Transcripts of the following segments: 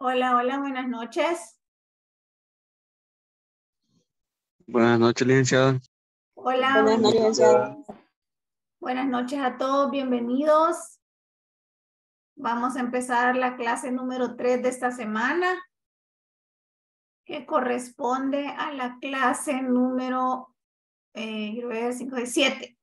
Hola, hola, buenas noches. Buenas noches, licenciada. Hola, Buenas noches, licenciada. buenas noches a todos, bienvenidos. Vamos a empezar la clase número 3 de esta semana, que corresponde a la clase número 7.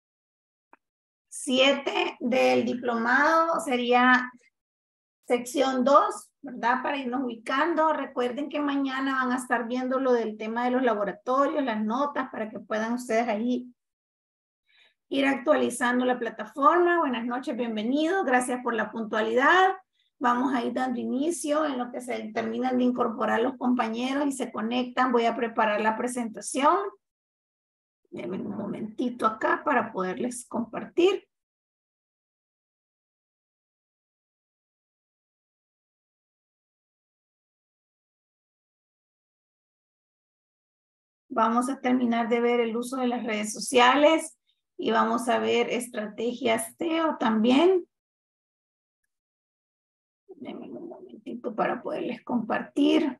7 del diplomado sería sección 2, ¿verdad? Para irnos ubicando. Recuerden que mañana van a estar viendo lo del tema de los laboratorios, las notas, para que puedan ustedes ahí ir actualizando la plataforma. Buenas noches, bienvenidos. Gracias por la puntualidad. Vamos a ir dando inicio en lo que se terminan de incorporar los compañeros y se conectan. Voy a preparar la presentación. Denme un momentito acá para poderles compartir. Vamos a terminar de ver el uso de las redes sociales y vamos a ver estrategias SEO también. Denme un momentito para poderles compartir.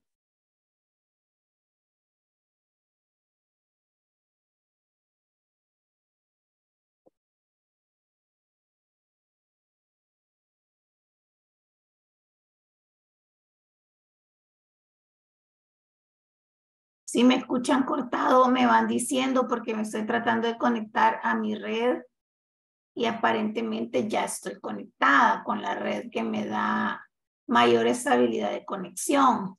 Si me escuchan cortado, me van diciendo porque me estoy tratando de conectar a mi red y aparentemente ya estoy conectada con la red que me da mayor estabilidad de conexión.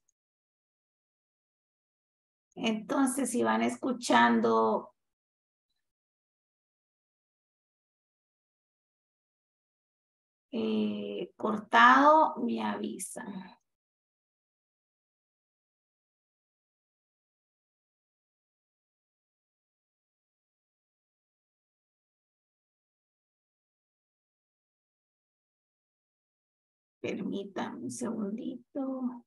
Entonces, si van escuchando cortado, me avisan. Permítanme un segundito.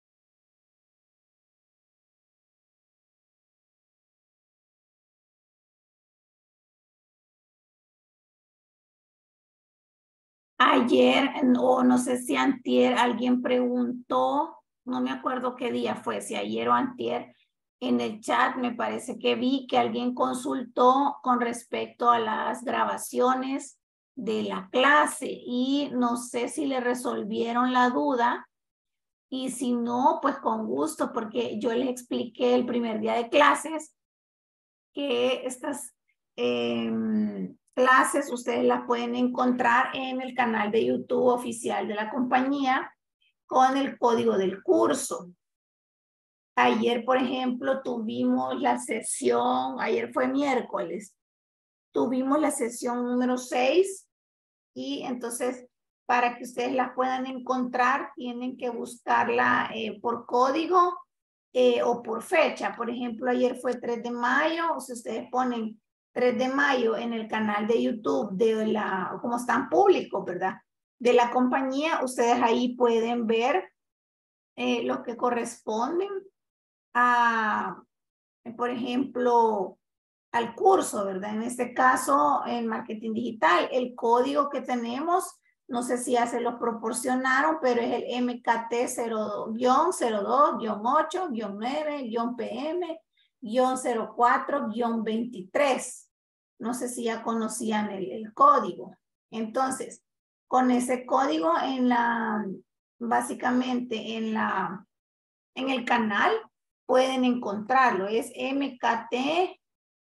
Ayer, o no sé si antier, alguien preguntó, no me acuerdo qué día fue, si ayer o antier, en el chat me parece que vi que alguien consultó con respecto a las grabaciones de la clase y no sé si le resolvieron la duda y si no, pues con gusto, porque yo les expliqué el primer día de clases que estas clases ustedes las pueden encontrar en el canal de YouTube oficial de la compañía con el código del curso. Ayer, por ejemplo, tuvimos la sesión, ayer fue miércoles, tuvimos la sesión número 6 y entonces para que ustedes la puedan encontrar tienen que buscarla por código o por fecha. Por ejemplo, ayer fue 3 de mayo, o si ustedes ponen 3 de mayo en el canal de YouTube de la, como están públicos, ¿verdad? De la compañía, ustedes ahí pueden ver lo que corresponden a, por ejemplo, al curso, ¿verdad? En este caso, en marketing digital, el código que tenemos, no sé si ya se lo proporcionaron, pero es el MKT02-08-9-PM-04-23. No sé si ya conocían el código. Entonces, con ese código básicamente en el canal pueden encontrarlo. Es MKT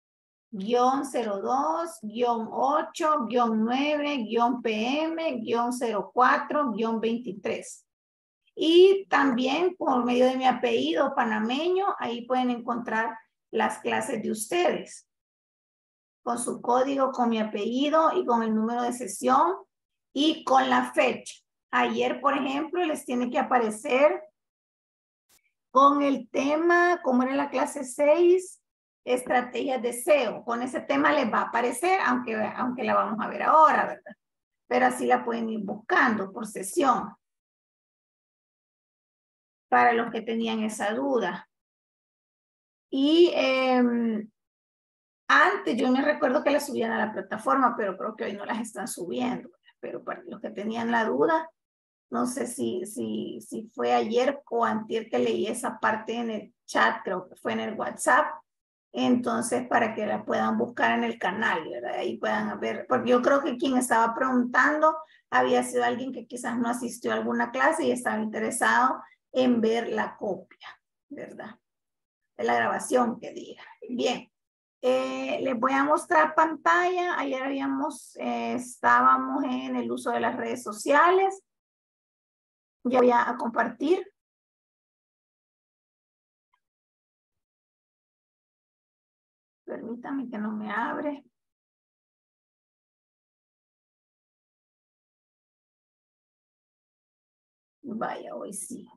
02, 8, 9, PM, 04, 23. Y también por medio de mi apellido panameño, ahí pueden encontrar las clases de ustedes. Con su código, con mi apellido y con el número de sesión y con la fecha. Ayer, por ejemplo, les tiene que aparecer con el tema, como era la clase 6, estrategias de SEO. Con ese tema les va a aparecer, aunque la vamos a ver ahora, ¿verdad? Pero así la pueden ir buscando por sesión. Para los que tenían esa duda. Y antes yo me recuerdo que las subían a la plataforma, pero creo que hoy no las están subiendo. Pero para los que tenían la duda, No sé si fue ayer o antier que leí esa parte en el chat, creo que fue en el WhatsApp. Entonces, para que la puedan buscar en el canal, ¿verdad? Ahí puedan ver, porque yo creo que quien estaba preguntando había sido alguien que quizás no asistió a alguna clase y estaba interesado en ver la copia, ¿verdad? De la grabación que diga. Bien. Les voy a mostrar pantalla. Ayer estábamos en el uso de las redes sociales. Ya voy a compartir. Permítame que no me abre. Vaya, hoy sí.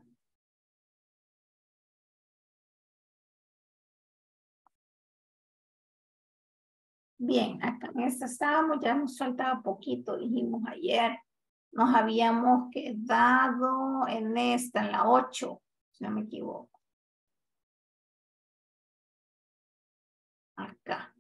Bien, acá en esta estábamos, ya nos faltaba poquito, dijimos ayer. Nos habíamos quedado en esta, en la 8, si no me equivoco. Acá.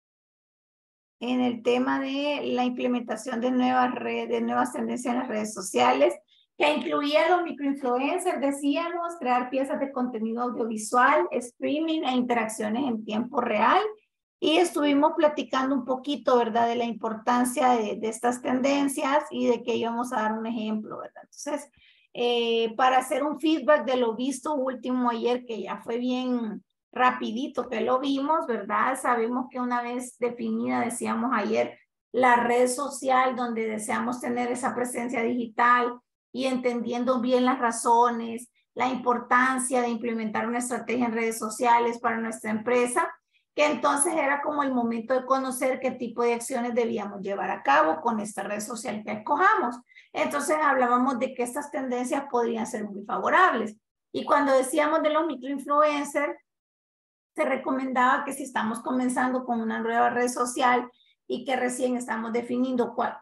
En el tema de la implementación de nuevas redes, nuevas tendencias en las redes sociales, que incluía los microinfluencers, decíamos, crear piezas de contenido audiovisual, streaming e interacciones en tiempo real. Y estuvimos platicando un poquito, ¿verdad?, de la importancia de estas tendencias y de que íbamos a dar un ejemplo, ¿verdad? Entonces, para hacer un feedback de lo visto último ayer, que ya fue bien rapidito que lo vimos, ¿verdad? Sabemos que una vez definida, decíamos ayer, la red social donde deseamos tener esa presencia digital y entendiendo bien las razones, la importancia de implementar una estrategia en redes sociales para nuestra empresa, que entonces era como el momento de conocer qué tipo de acciones debíamos llevar a cabo con esta red social que escojamos. Entonces hablábamos de que estas tendencias podrían ser muy favorables. Y cuando decíamos de los microinfluencers, se recomendaba que si estamos comenzando con una nueva red social y que recién estamos definiendo cuál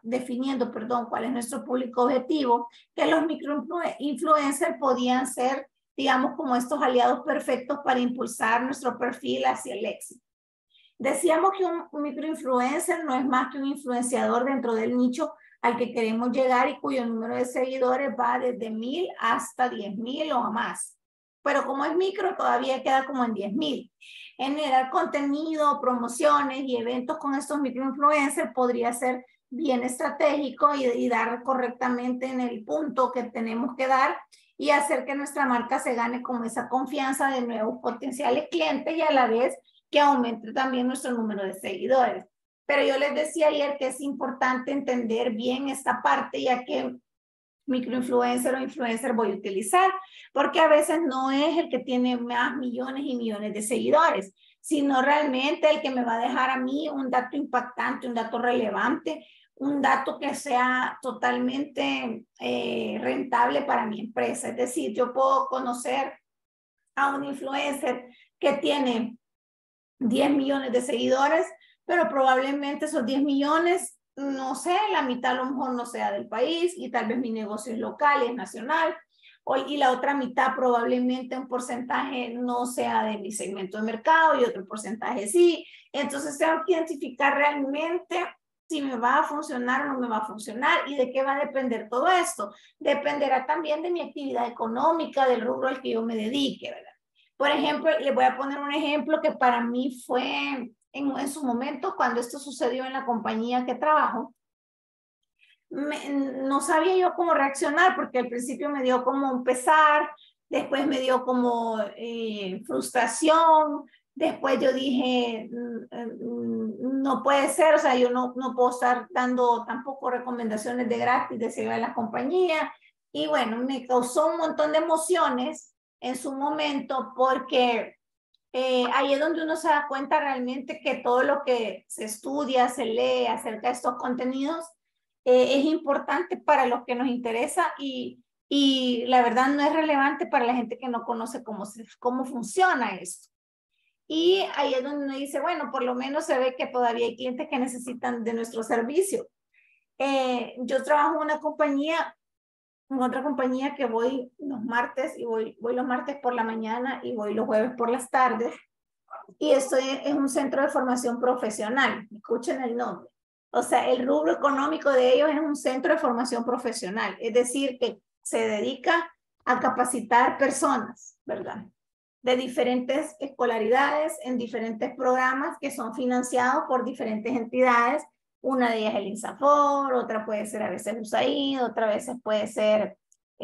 es nuestro público objetivo, que los microinfluencers podían ser, digamos, como estos aliados perfectos para impulsar nuestro perfil hacia el éxito. Decíamos que un microinfluencer no es más que un influenciador dentro del nicho al que queremos llegar y cuyo número de seguidores va desde 1,000 hasta 10,000 o más. Pero como es micro, todavía queda como en 10,000. Generar contenido, promociones y eventos con estos microinfluencers podría ser bien estratégico y dar correctamente en el punto que tenemos que dar y hacer que nuestra marca se gane como esa confianza de nuevos potenciales clientes y a la vez que aumente también nuestro número de seguidores. Pero yo les decía ayer que es importante entender bien esta parte, ya que microinfluencer o influencer voy a utilizar, porque a veces no es el que tiene más millones y millones de seguidores, sino realmente el que me va a dejar a mí un dato impactante, un dato relevante, un dato que sea totalmente rentable para mi empresa. Es decir, yo puedo conocer a un influencer que tiene 10 millones de seguidores, pero probablemente esos 10 millones, no sé, la mitad a lo mejor no sea del país y tal vez mi negocio es local, es nacional, y la otra mitad probablemente un porcentaje no sea de mi segmento de mercado y otro porcentaje sí. Entonces tengo que identificar realmente si me va a funcionar o no me va a funcionar y de qué va a depender todo esto. Dependerá también de mi actividad económica, del rubro al que yo me dedique, ¿verdad? Por ejemplo, les voy a poner un ejemplo que para mí fue en su momento, cuando esto sucedió en la compañía que trabajo, no sabía yo cómo reaccionar porque al principio me dio como un pesar, después me dio como frustración, después yo dije, no puede ser, o sea, yo no puedo estar dando tampoco recomendaciones de gratis de seguir a la compañía. Y bueno, me causó un montón de emociones en su momento porque ahí es donde uno se da cuenta realmente que todo lo que se estudia, se lee acerca de estos contenidos es importante para los que nos interesa y la verdad no es relevante para la gente que no conoce cómo funciona esto. Y ahí es donde uno dice, bueno, por lo menos se ve que todavía hay clientes que necesitan de nuestro servicio. Yo trabajo en una compañía, en otra compañía que voy los martes y voy los martes por la mañana y voy los jueves por las tardes. Y esto es un centro de formación profesional. Escuchen el nombre. O sea, el rubro económico de ellos es un centro de formación profesional. Es decir, que se dedica a capacitar personas, ¿verdad? De diferentes escolaridades en diferentes programas que son financiados por diferentes entidades. Una de ellas es el INSAFOR, otra puede ser a veces USAID, otra veces puede ser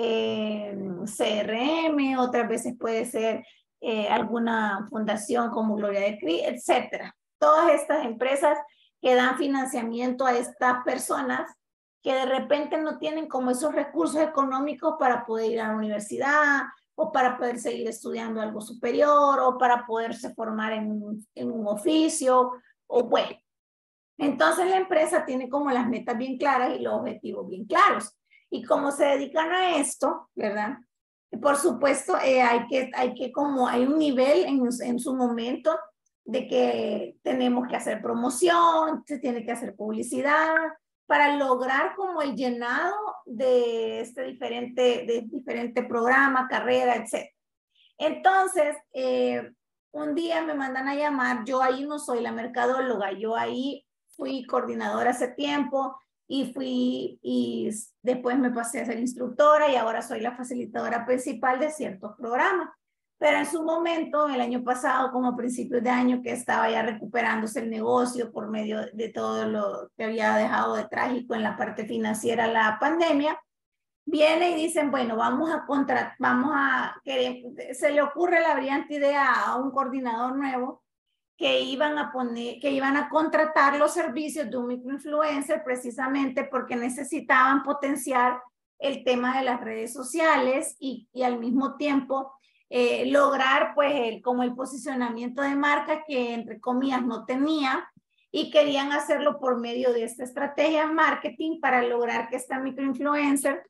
CRM, otras veces puede ser alguna fundación como Gloria de Cristo, etcétera. Todas estas empresas que dan financiamiento a estas personas que de repente no tienen como esos recursos económicos para poder ir a la universidad o para poder seguir estudiando algo superior o para poderse formar en un oficio o bueno. Entonces la empresa tiene como las metas bien claras y los objetivos bien claros. Y como se dedican a esto, ¿verdad? Por supuesto, hay un nivel en su momento de que tenemos que hacer promoción, se tiene que hacer publicidad para lograr como el llenado de diferente programa, carrera, etc. Entonces, un día me mandan a llamar, yo ahí no soy la mercadóloga, yo ahí fui coordinadora hace tiempo y después me pasé a ser instructora y ahora soy la facilitadora principal de ciertos programas. Pero en su momento, el año pasado, como principios de año, que estaba ya recuperándose el negocio por medio de todo lo que había dejado de trágico en la parte financiera la pandemia, viene y dicen, bueno, se le ocurre la brillante idea a un coordinador nuevo que iban a contratar los servicios de un microinfluencer precisamente porque necesitaban potenciar el tema de las redes sociales y al mismo tiempo lograr pues como el posicionamiento de marca que entre comillas no tenía y querían hacerlo por medio de esta estrategia de marketing para lograr que esta microinfluencer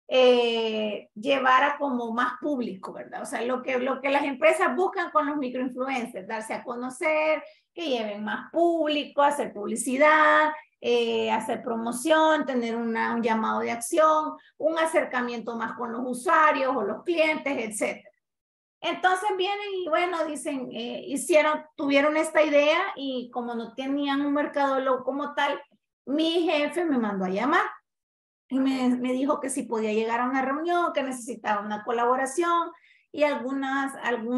llevara como más público, ¿verdad? O sea, lo que las empresas buscan con los microinfluencers, darse a conocer, que lleven más público, hacer publicidad, hacer promoción, tener un llamado de acción, un acercamiento más con los usuarios o los clientes, etc. Entonces vienen y bueno, dicen, tuvieron esta idea y como no tenían un mercadólogo como tal, mi jefe me mandó a llamar. Y me dijo que si podía llegar a una reunión, que necesitaba una colaboración y algunos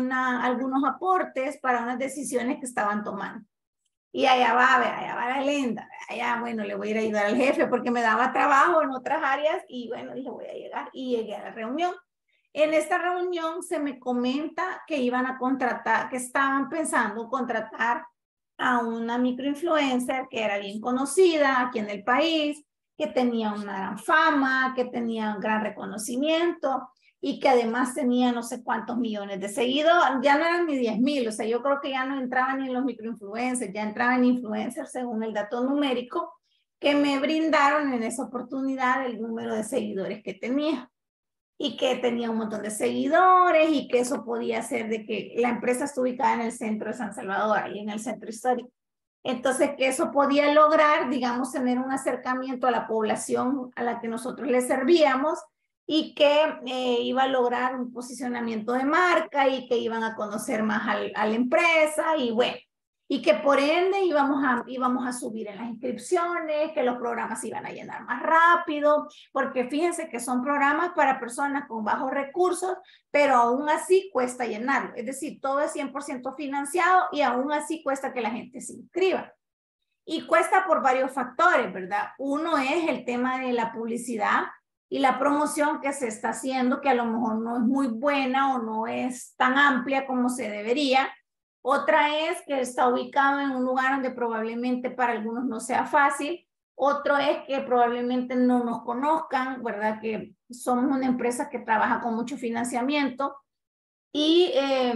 aportes para unas decisiones que estaban tomando. Y allá va la Lenda, allá, bueno, le voy a ir a ayudar al jefe porque me daba trabajo en otras áreas y bueno, dije, voy a llegar y llegué a la reunión. En esta reunión se me comenta que iban a contratar, que estaban pensando contratar a una microinfluencer que era bien conocida aquí en el país, que tenía una gran fama, que tenía un gran reconocimiento y que además tenía no sé cuántos millones de seguidores, ya no eran ni 10,000, o sea, yo creo que ya no entraban ni en los microinfluencers, ya entraban influencers según el dato numérico que me brindaron en esa oportunidad el número de seguidores que tenía y que tenía un montón de seguidores y que eso podía ser de que la empresa está ubicada en el centro de San Salvador, ahí en el centro histórico. Entonces, que eso podía lograr, digamos, tener un acercamiento a la población a la que nosotros le servíamos y que iba a lograr un posicionamiento de marca y que iban a conocer más a la empresa y bueno, y que por ende íbamos a subir en las inscripciones, que los programas se iban a llenar más rápido, porque fíjense que son programas para personas con bajos recursos, pero aún así cuesta llenarlo. Es decir, todo es 100% financiado y aún así cuesta que la gente se inscriba. Y cuesta por varios factores, ¿verdad? Uno es el tema de la publicidad y la promoción que se está haciendo, que a lo mejor no es muy buena o no es tan amplia como se debería. Otra es que está ubicado en un lugar donde probablemente para algunos no sea fácil. Otro es que probablemente no nos conozcan, ¿verdad? Que somos una empresa que trabaja con mucho financiamiento. Y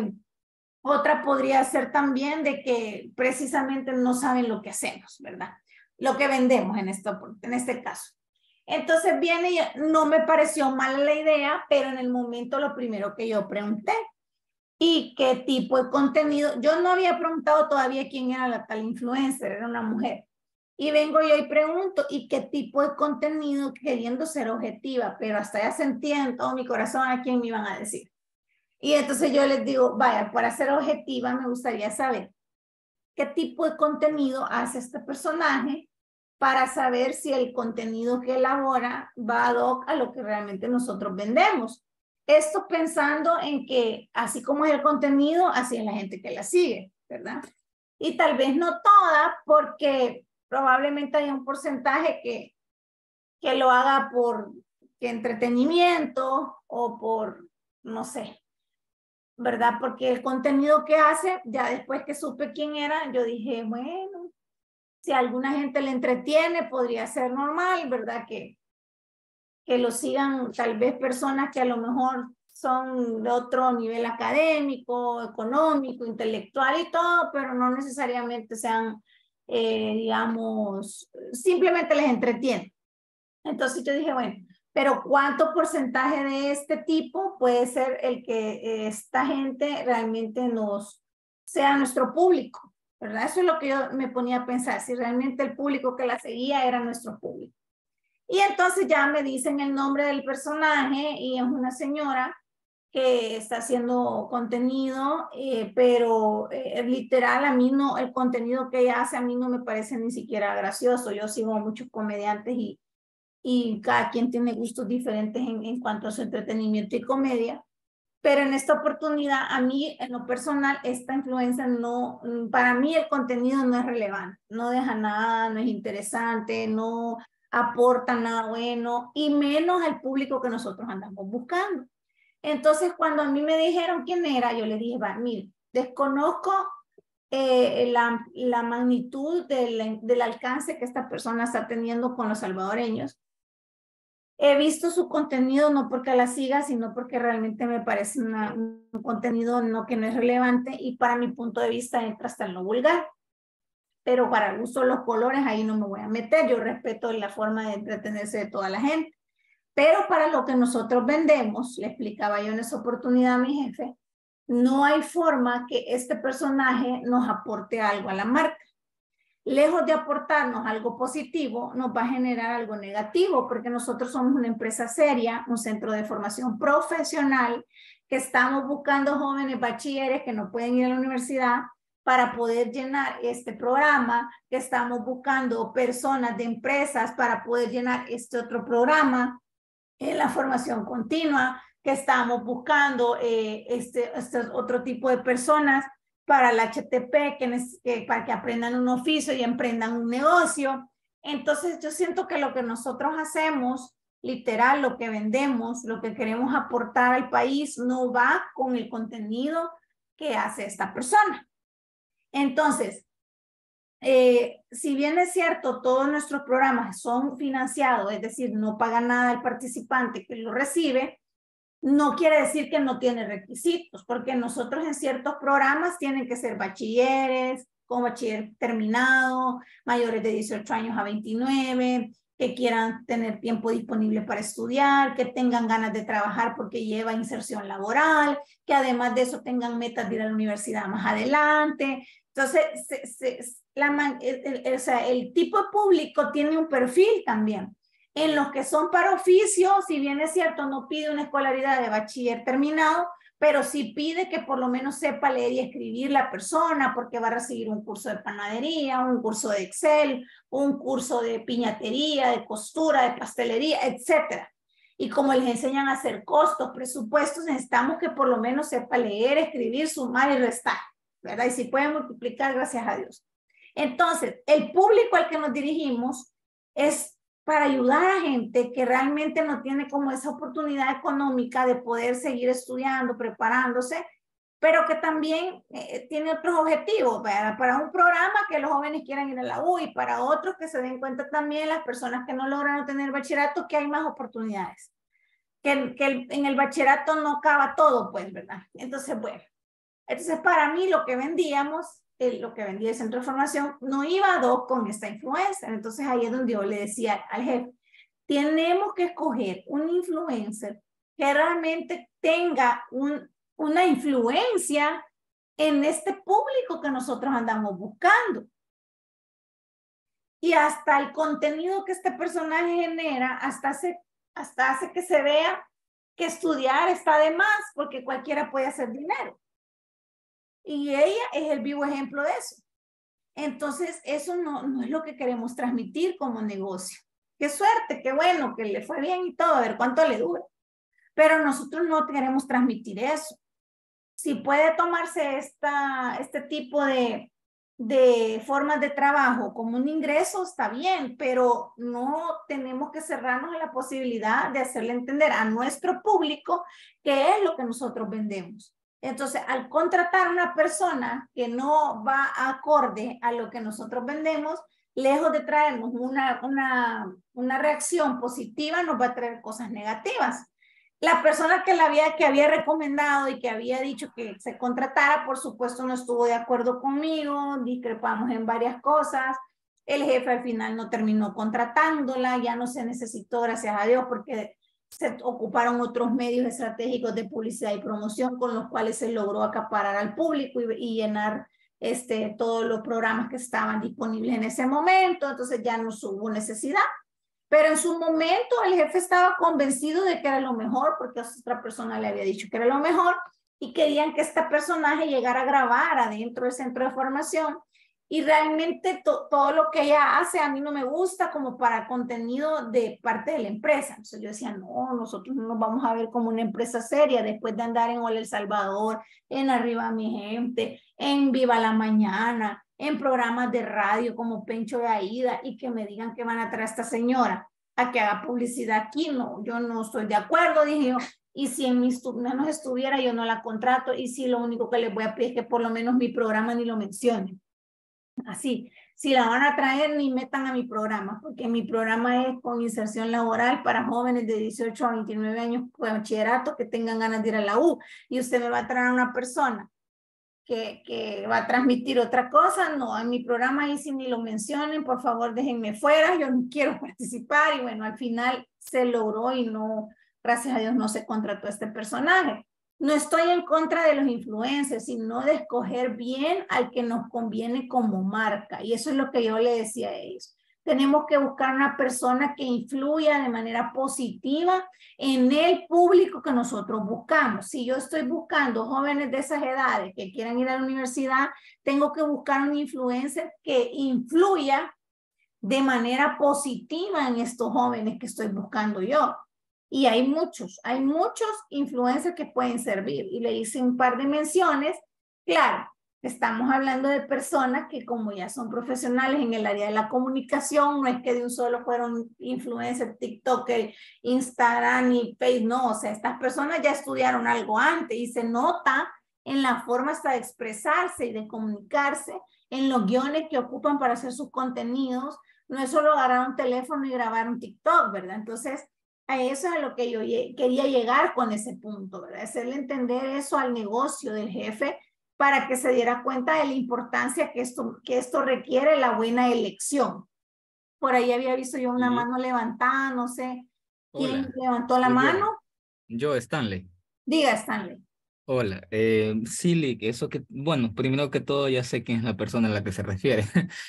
otra podría ser también de que precisamente no saben lo que hacemos, ¿verdad? Lo que vendemos en este caso. Entonces viene y no me pareció mala la idea, pero en el momento lo primero que yo pregunté, ¿y qué tipo de contenido? Yo no había preguntado todavía quién era la tal influencer, era una mujer. Y vengo yo y pregunto, ¿y qué tipo de contenido? Queriendo ser objetiva, pero hasta ya sentía en todo mi corazón a quién me iban a decir. Y entonces yo les digo, vaya, para ser objetiva me gustaría saber qué tipo de contenido hace este personaje para saber si el contenido que elabora va ad hoc a lo que realmente nosotros vendemos. Esto pensando en que así como es el contenido, así es la gente que la sigue, ¿verdad? Y tal vez no toda, porque probablemente hay un porcentaje que lo haga por entretenimiento o por, no sé, ¿verdad? Porque el contenido que hace, ya después que supe quién era, yo dije, bueno, si a alguna gente le entretiene, podría ser normal, ¿verdad? Que lo sigan tal vez personas que a lo mejor son de otro nivel académico, económico, intelectual y todo, pero no necesariamente sean, digamos, simplemente les entretiene. Entonces yo dije, bueno, pero ¿cuánto porcentaje de este tipo puede ser el que esta gente realmente sea nuestro público? ¿Verdad? Eso es lo que yo me ponía a pensar, si realmente el público que la seguía era nuestro público. Y entonces ya me dicen el nombre del personaje y es una señora que está haciendo contenido, pero literal a mí no, el contenido que ella hace a mí no me parece ni siquiera gracioso. Yo sigo a muchos comediantes y cada quien tiene gustos diferentes en cuanto a su entretenimiento y comedia. Pero en esta oportunidad, a mí, en lo personal, esta influencia no, para mí el contenido no es relevante, no deja nada, no es interesante, no aporta nada bueno, y menos al público que nosotros andamos buscando. Entonces, cuando a mí me dijeron quién era, yo le dije, va, mire, desconozco la magnitud del alcance que esta persona está teniendo con los salvadoreños. He visto su contenido no porque la siga, sino porque realmente me parece un contenido que no es relevante y para mi punto de vista entra hasta en lo vulgar. Pero para el gusto de los colores ahí no me voy a meter. Yo respeto la forma de entretenerse de toda la gente. Pero para lo que nosotros vendemos, le explicaba yo en esa oportunidad a mi jefe, no hay forma que este personaje nos aporte algo a la marca. Lejos de aportarnos algo positivo, nos va a generar algo negativo, porque nosotros somos una empresa seria, un centro de formación profesional, que estamos buscando jóvenes bachilleres que no pueden ir a la universidad para poder llenar este programa, que estamos buscando personas de empresas para poder llenar este otro programa en la formación continua, que estamos buscando este otro tipo de personas para el HTP, para que aprendan un oficio y emprendan un negocio. Entonces yo siento que lo que nosotros hacemos, literal, lo que vendemos, lo que queremos aportar al país, no va con el contenido que hace esta persona. Entonces, si bien es cierto, todos nuestros programas son financiados, es decir, no paga nada el participante que lo recibe, no quiere decir que no tiene requisitos, porque nosotros en ciertos programas tienen que ser bachilleres, con bachiller terminado, mayores de 18 años a 29, que quieran tener tiempo disponible para estudiar, que tengan ganas de trabajar porque lleva inserción laboral, que además de eso tengan metas de ir a la universidad más adelante. Entonces, o sea, el tipo de público tiene un perfil también. En los que son para oficio, si bien es cierto, no pide una escolaridad de bachiller terminado, pero sí pide que por lo menos sepa leer y escribir la persona, porque va a recibir un curso de panadería, un curso de Excel, un curso de piñatería, de costura, de pastelería, etcétera. Y como les enseñan a hacer costos, presupuestos, necesitamos que por lo menos sepa leer, escribir, sumar y restar, ¿verdad? Y si puede multiplicar, gracias a Dios. Entonces, el público al que nos dirigimos es para ayudar a gente que realmente no tiene como esa oportunidad económica de poder seguir estudiando, preparándose, pero que también tiene otros objetivos, para un programa que los jóvenes quieran ir a la U y para otros que se den cuenta también las personas que no logran obtener bachillerato que hay más oportunidades, en el bachillerato no acaba todo, pues, ¿verdad? Entonces, bueno, entonces para mí lo que vendíamos, lo que vendía el centro de formación, no iba a dos con esta influencer. Entonces ahí es donde yo le decía al jefe, tenemos que escoger un influencer que realmente tenga una influencia en este público que nosotros andamos buscando. Y hasta el contenido que este personaje genera, hasta hace que se vea que estudiar está de más, porque cualquiera puede hacer dinero. Y ella es el vivo ejemplo de eso. Entonces, eso no es lo que queremos transmitir como negocio. Qué suerte, qué bueno, que le fue bien y todo, a ver cuánto le dura. Pero nosotros no queremos transmitir eso. Si puede tomarse este tipo de formas de trabajo como un ingreso, está bien, pero no tenemos que cerrarnos a la posibilidad de hacerle entender a nuestro público qué es lo que nosotros vendemos. Entonces, al contratar a una persona que no va acorde a lo que nosotros vendemos, lejos de traernos una reacción positiva, nos va a traer cosas negativas. La persona que había recomendado y que había dicho que se contratara, por supuesto, no estuvo de acuerdo conmigo, discrepamos en varias cosas. El jefe al final no terminó contratándola, ya no se necesitó, gracias a Dios, porque se ocuparon otros medios estratégicos de publicidad y promoción con los cuales se logró acaparar al público y llenar todos los programas que estaban disponibles en ese momento. Entonces ya no hubo necesidad. Pero en su momento el jefe estaba convencido de que era lo mejor, porque otra persona le había dicho que era lo mejor, y querían que este personaje llegara a grabar adentro del centro de formación. Y realmente todo lo que ella hace a mí no me gusta como para contenido de parte de la empresa. Entonces yo decía, no, nosotros no nos vamos a ver como una empresa seria después de andar en Hola El Salvador, en Arriba Mi Gente, en Viva la Mañana, en programas de radio como Pencho de Aida, y que me digan que van a traer a esta señora a que haga publicidad aquí. No, yo no estoy de acuerdo, dije yo. Y si en mis manos estuviera, yo no la contrato. Y si lo único que les voy a pedir es que por lo menos mi programa ni lo mencionen. Así, si la van a traer, ni metan a mi programa, porque mi programa es con inserción laboral para jóvenes de 18 a 29 años con bachillerato que tengan ganas de ir a la U. Y usted me va a traer a una persona que va a transmitir otra cosa. No, en mi programa ahí sí ni lo mencionen, por favor déjenme fuera, yo no quiero participar. Y bueno, al final se logró y no, gracias a Dios no se contrató a este personaje. No estoy en contra de los influencers, sino de escoger bien al que nos conviene como marca. Y eso es lo que yo le decía a ellos. Tenemos que buscar una persona que influya de manera positiva en el público que nosotros buscamos. Si yo estoy buscando jóvenes de esas edades que quieran ir a la universidad, tengo que buscar un influencer que influya de manera positiva en estos jóvenes que estoy buscando yo. Y hay muchos influencers que pueden servir. Y le hice un par de menciones. Claro, estamos hablando de personas que como ya son profesionales en el área de la comunicación, no es que de un solo fueron influencers, TikToker, Instagram y Facebook, no, o sea, estas personas ya estudiaron algo antes y se nota en la forma hasta de expresarse y de comunicarse, en los guiones que ocupan para hacer sus contenidos. No es solo agarrar un teléfono y grabar un TikTok, ¿verdad? Entonces, a eso es a lo que yo quería llegar con ese punto, ¿verdad? Hacerle entender eso al negocio del jefe para que se diera cuenta de la importancia que esto requiere la buena elección. Por ahí había visto yo una Y mano levantada, no sé quién hola, levantó la soy yo. mano. Yo, Stanley. Diga, Stanley. Hola, sí, Lick, eso que, bueno, primero que todo ya sé quién es la persona a la que se refiere.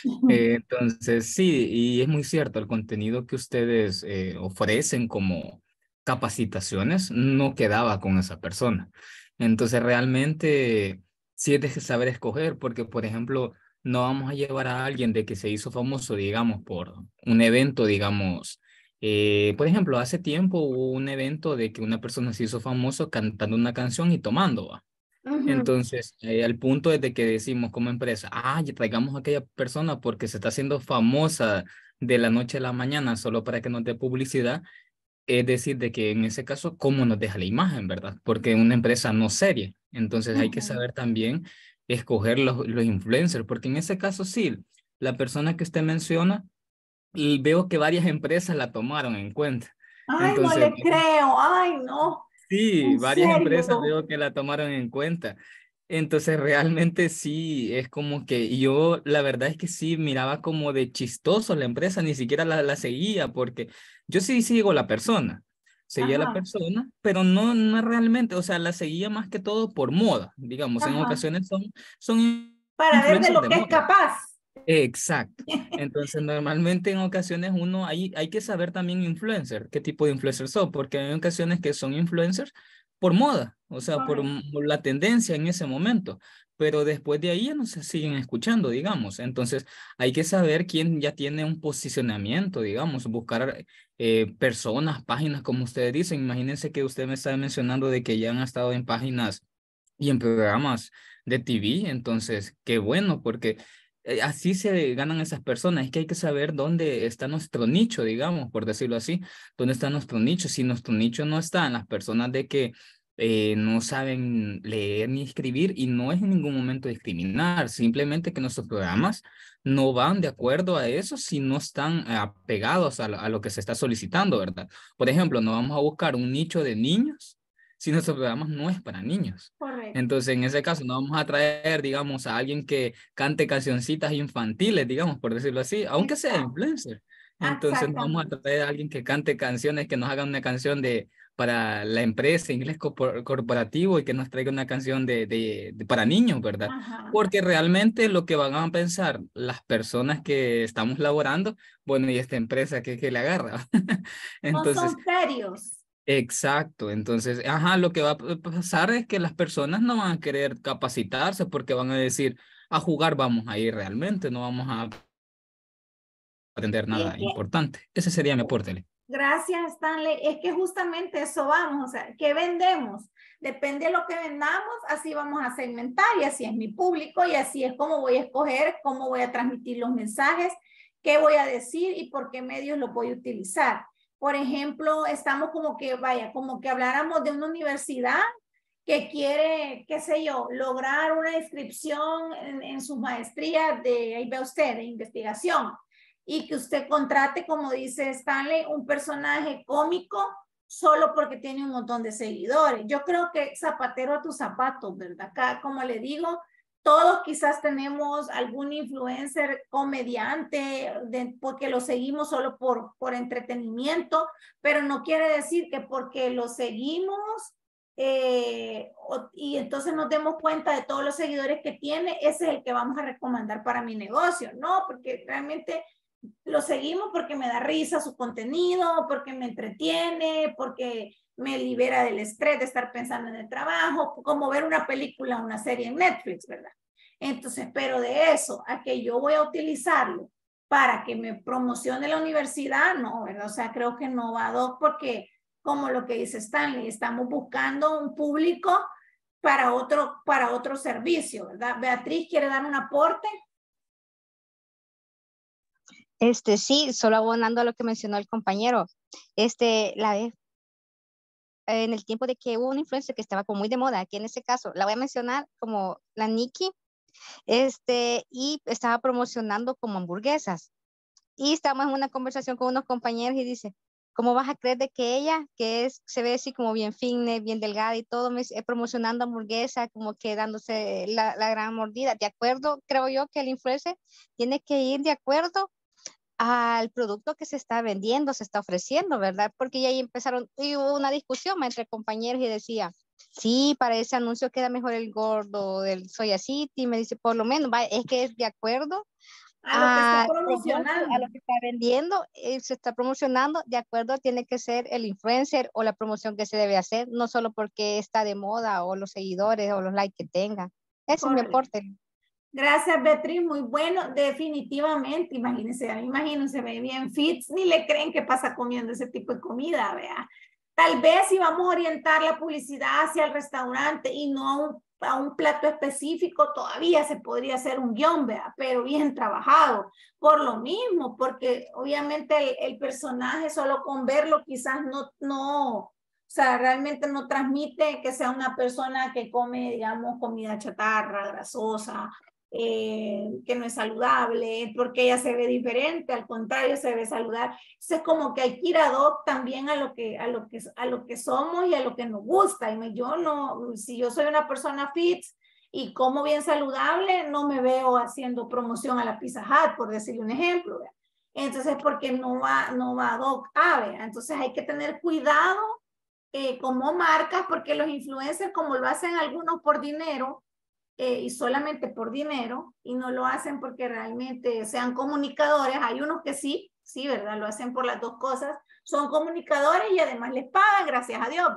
Entonces, sí, y es muy cierto, el contenido que ustedes ofrecen como capacitaciones no quedaba con esa persona. Entonces, realmente sí es de saber escoger, porque, por ejemplo, no vamos a llevar a alguien de que se hizo famoso, digamos, por un evento, digamos. Por ejemplo, hace tiempo hubo un evento de que una persona se hizo famoso cantando una canción y tomando, ¿va? Entonces, al punto es de que decimos como empresa, ya traigamos a aquella persona porque se está haciendo famosa de la noche a la mañana solo para que nos dé publicidad. Es decir, de que en ese caso, ¿cómo nos deja la imagen, verdad? Porque una empresa no seria. Entonces, hay que saber también escoger los influencers, porque en ese caso sí, la persona que usted menciona, y veo que varias empresas la tomaron en cuenta. Ay, no Entonces, le creo. Ay, no. sí, En varias empresas serio. veo que la tomaron en cuenta. Entonces, realmente sí, es como que yo, la verdad es que sí, miraba como de chistoso la empresa, ni siquiera la seguía, porque yo sí sigo la persona, seguía a la Ajá, persona, pero no realmente, o sea, la seguía más que todo por moda, digamos, en ajá. ocasiones son Para ver de influencers lo de que es moda. capaz. Exacto. Entonces, normalmente en ocasiones hay que saber también influencer, qué tipo de influencers son, porque hay ocasiones que son influencers, por moda, o sea, Correcto. por la tendencia en ese momento. Pero después de ahí ya no se siguen escuchando, digamos. Entonces, hay que saber quién ya tiene un posicionamiento, digamos, buscar personas, páginas, como ustedes dicen. Imagínense que usted me está mencionando de que ya han estado en páginas y en programas de TV, entonces, qué bueno, porque así se ganan esas personas. Es que hay que saber dónde está nuestro nicho, digamos, por decirlo así, dónde está nuestro nicho. Si nuestro nicho no está en las personas de que no saben leer ni escribir, y no es en ningún momento discriminar, simplemente que nuestros programas no van de acuerdo a eso si no están apegados a lo que se está solicitando, ¿verdad? Por ejemplo, no vamos a buscar un nicho de niños si nuestro programa no es para niños. Correcto. Entonces, en ese caso, no vamos a traer, digamos, a alguien que cante cancioncitas infantiles, digamos, por decirlo así, aunque sea Exacto. influencer. Entonces, no vamos a Exactamente. traer a alguien que cante canciones, que nos haga una canción para la empresa, inglés corporativo, y que nos traiga una canción para niños, ¿verdad? Ajá. Porque realmente lo que van a pensar las personas que estamos laborando, bueno, y esta empresa que le agarra. No Entonces, son serios. exacto, entonces, ajá, lo que va a pasar es que las personas no van a querer capacitarse porque van a decir, a jugar vamos a ir realmente, no vamos a aprender Y es nada que importante. Ese sería mi aporte, Ale. gracias, Stanley. Es que justamente eso vamos, o sea, ¿qué vendemos? Depende de lo que vendamos, así vamos a segmentar y así es mi público y así es como voy a escoger, cómo voy a transmitir los mensajes, qué voy a decir y por qué medios los voy a utilizar. Por ejemplo, estamos como que, vaya, como que habláramos de una universidad que quiere, qué sé yo, lograr una inscripción en sus maestrías de, ahí ve usted, de investigación y que usted contrate, como dice Stanley, un personaje cómico solo porque tiene un montón de seguidores. Yo creo que zapatero a tus zapatos, ¿verdad? Acá, como le digo, todos quizás tenemos algún influencer comediante porque lo seguimos solo por entretenimiento, pero no quiere decir que porque lo seguimos y entonces nos demos cuenta de todos los seguidores que tiene, ese es el que vamos a recomendar para mi negocio, ¿no? Porque realmente lo seguimos porque me da risa su contenido, porque me entretiene, porque me libera del estrés de estar pensando en el trabajo, como ver una película, una serie en Netflix, ¿verdad? Entonces, pero de eso a que yo voy a utilizarlo para que me promocione la universidad, no, ¿verdad? O sea, creo que no va a dos porque, como lo que dice Stanley, estamos buscando un público para otro servicio, ¿verdad? Beatriz, ¿quiere dar un aporte? Sí, solo abonando a lo que mencionó el compañero. La vez, en el tiempo de que hubo una influencer que estaba como muy de moda, aquí en este caso, la voy a mencionar como la Nikki, y estaba promocionando como hamburguesas. Y estábamos en una conversación con unos compañeros y dice, ¿cómo vas a creer de que ella, se ve así como bien fitness, bien delgada y todo, promocionando hamburguesa, como que dándose la gran mordida? De acuerdo, creo yo que el influencer tiene que ir de acuerdo al producto que se está vendiendo, se está ofreciendo, ¿verdad? Porque ya ahí empezaron, y hubo una discusión entre compañeros y decía, sí, para ese anuncio queda mejor el gordo del Soya City, me dice, por lo menos, va, es que es de acuerdo A lo que está a promocionando. lo que está vendiendo, se está promocionando, de acuerdo tiene que ser el influencer o la promoción que se debe hacer, no solo porque está de moda o los seguidores o los likes que tenga. Ese es mi Correcto. aporte. Gracias, Beatriz, muy bueno, definitivamente, imagínense, ve bien fit, ni le creen que pasa comiendo ese tipo de comida, vea. Tal vez si vamos a orientar la publicidad hacia el restaurante y no a un plato específico, todavía se podría hacer un guión, vea, pero bien trabajado, por lo mismo, porque obviamente el personaje solo con verlo quizás o sea, realmente no transmite que sea una persona que come, digamos, comida chatarra, grasosa, que no es saludable, porque ella se ve diferente, al contrario, se ve saludable. Entonces, como que hay que ir ad hoc también a lo que somos y a lo que nos gusta. Y yo no, si yo soy una persona fit y como bien saludable, no me veo haciendo promoción a la Pizza Hut, por decirle un ejemplo. ¿Verdad? Entonces, porque no va ad hoc a, ¿verdad? Entonces hay que tener cuidado como marcas, porque los influencers, como lo hacen algunos por dinero, y solamente por dinero y no lo hacen porque realmente sean comunicadores. Hay unos que sí, sí, ¿verdad? Lo hacen por las dos cosas. Son comunicadores y además les pagan, gracias a Dios, ¿verdad?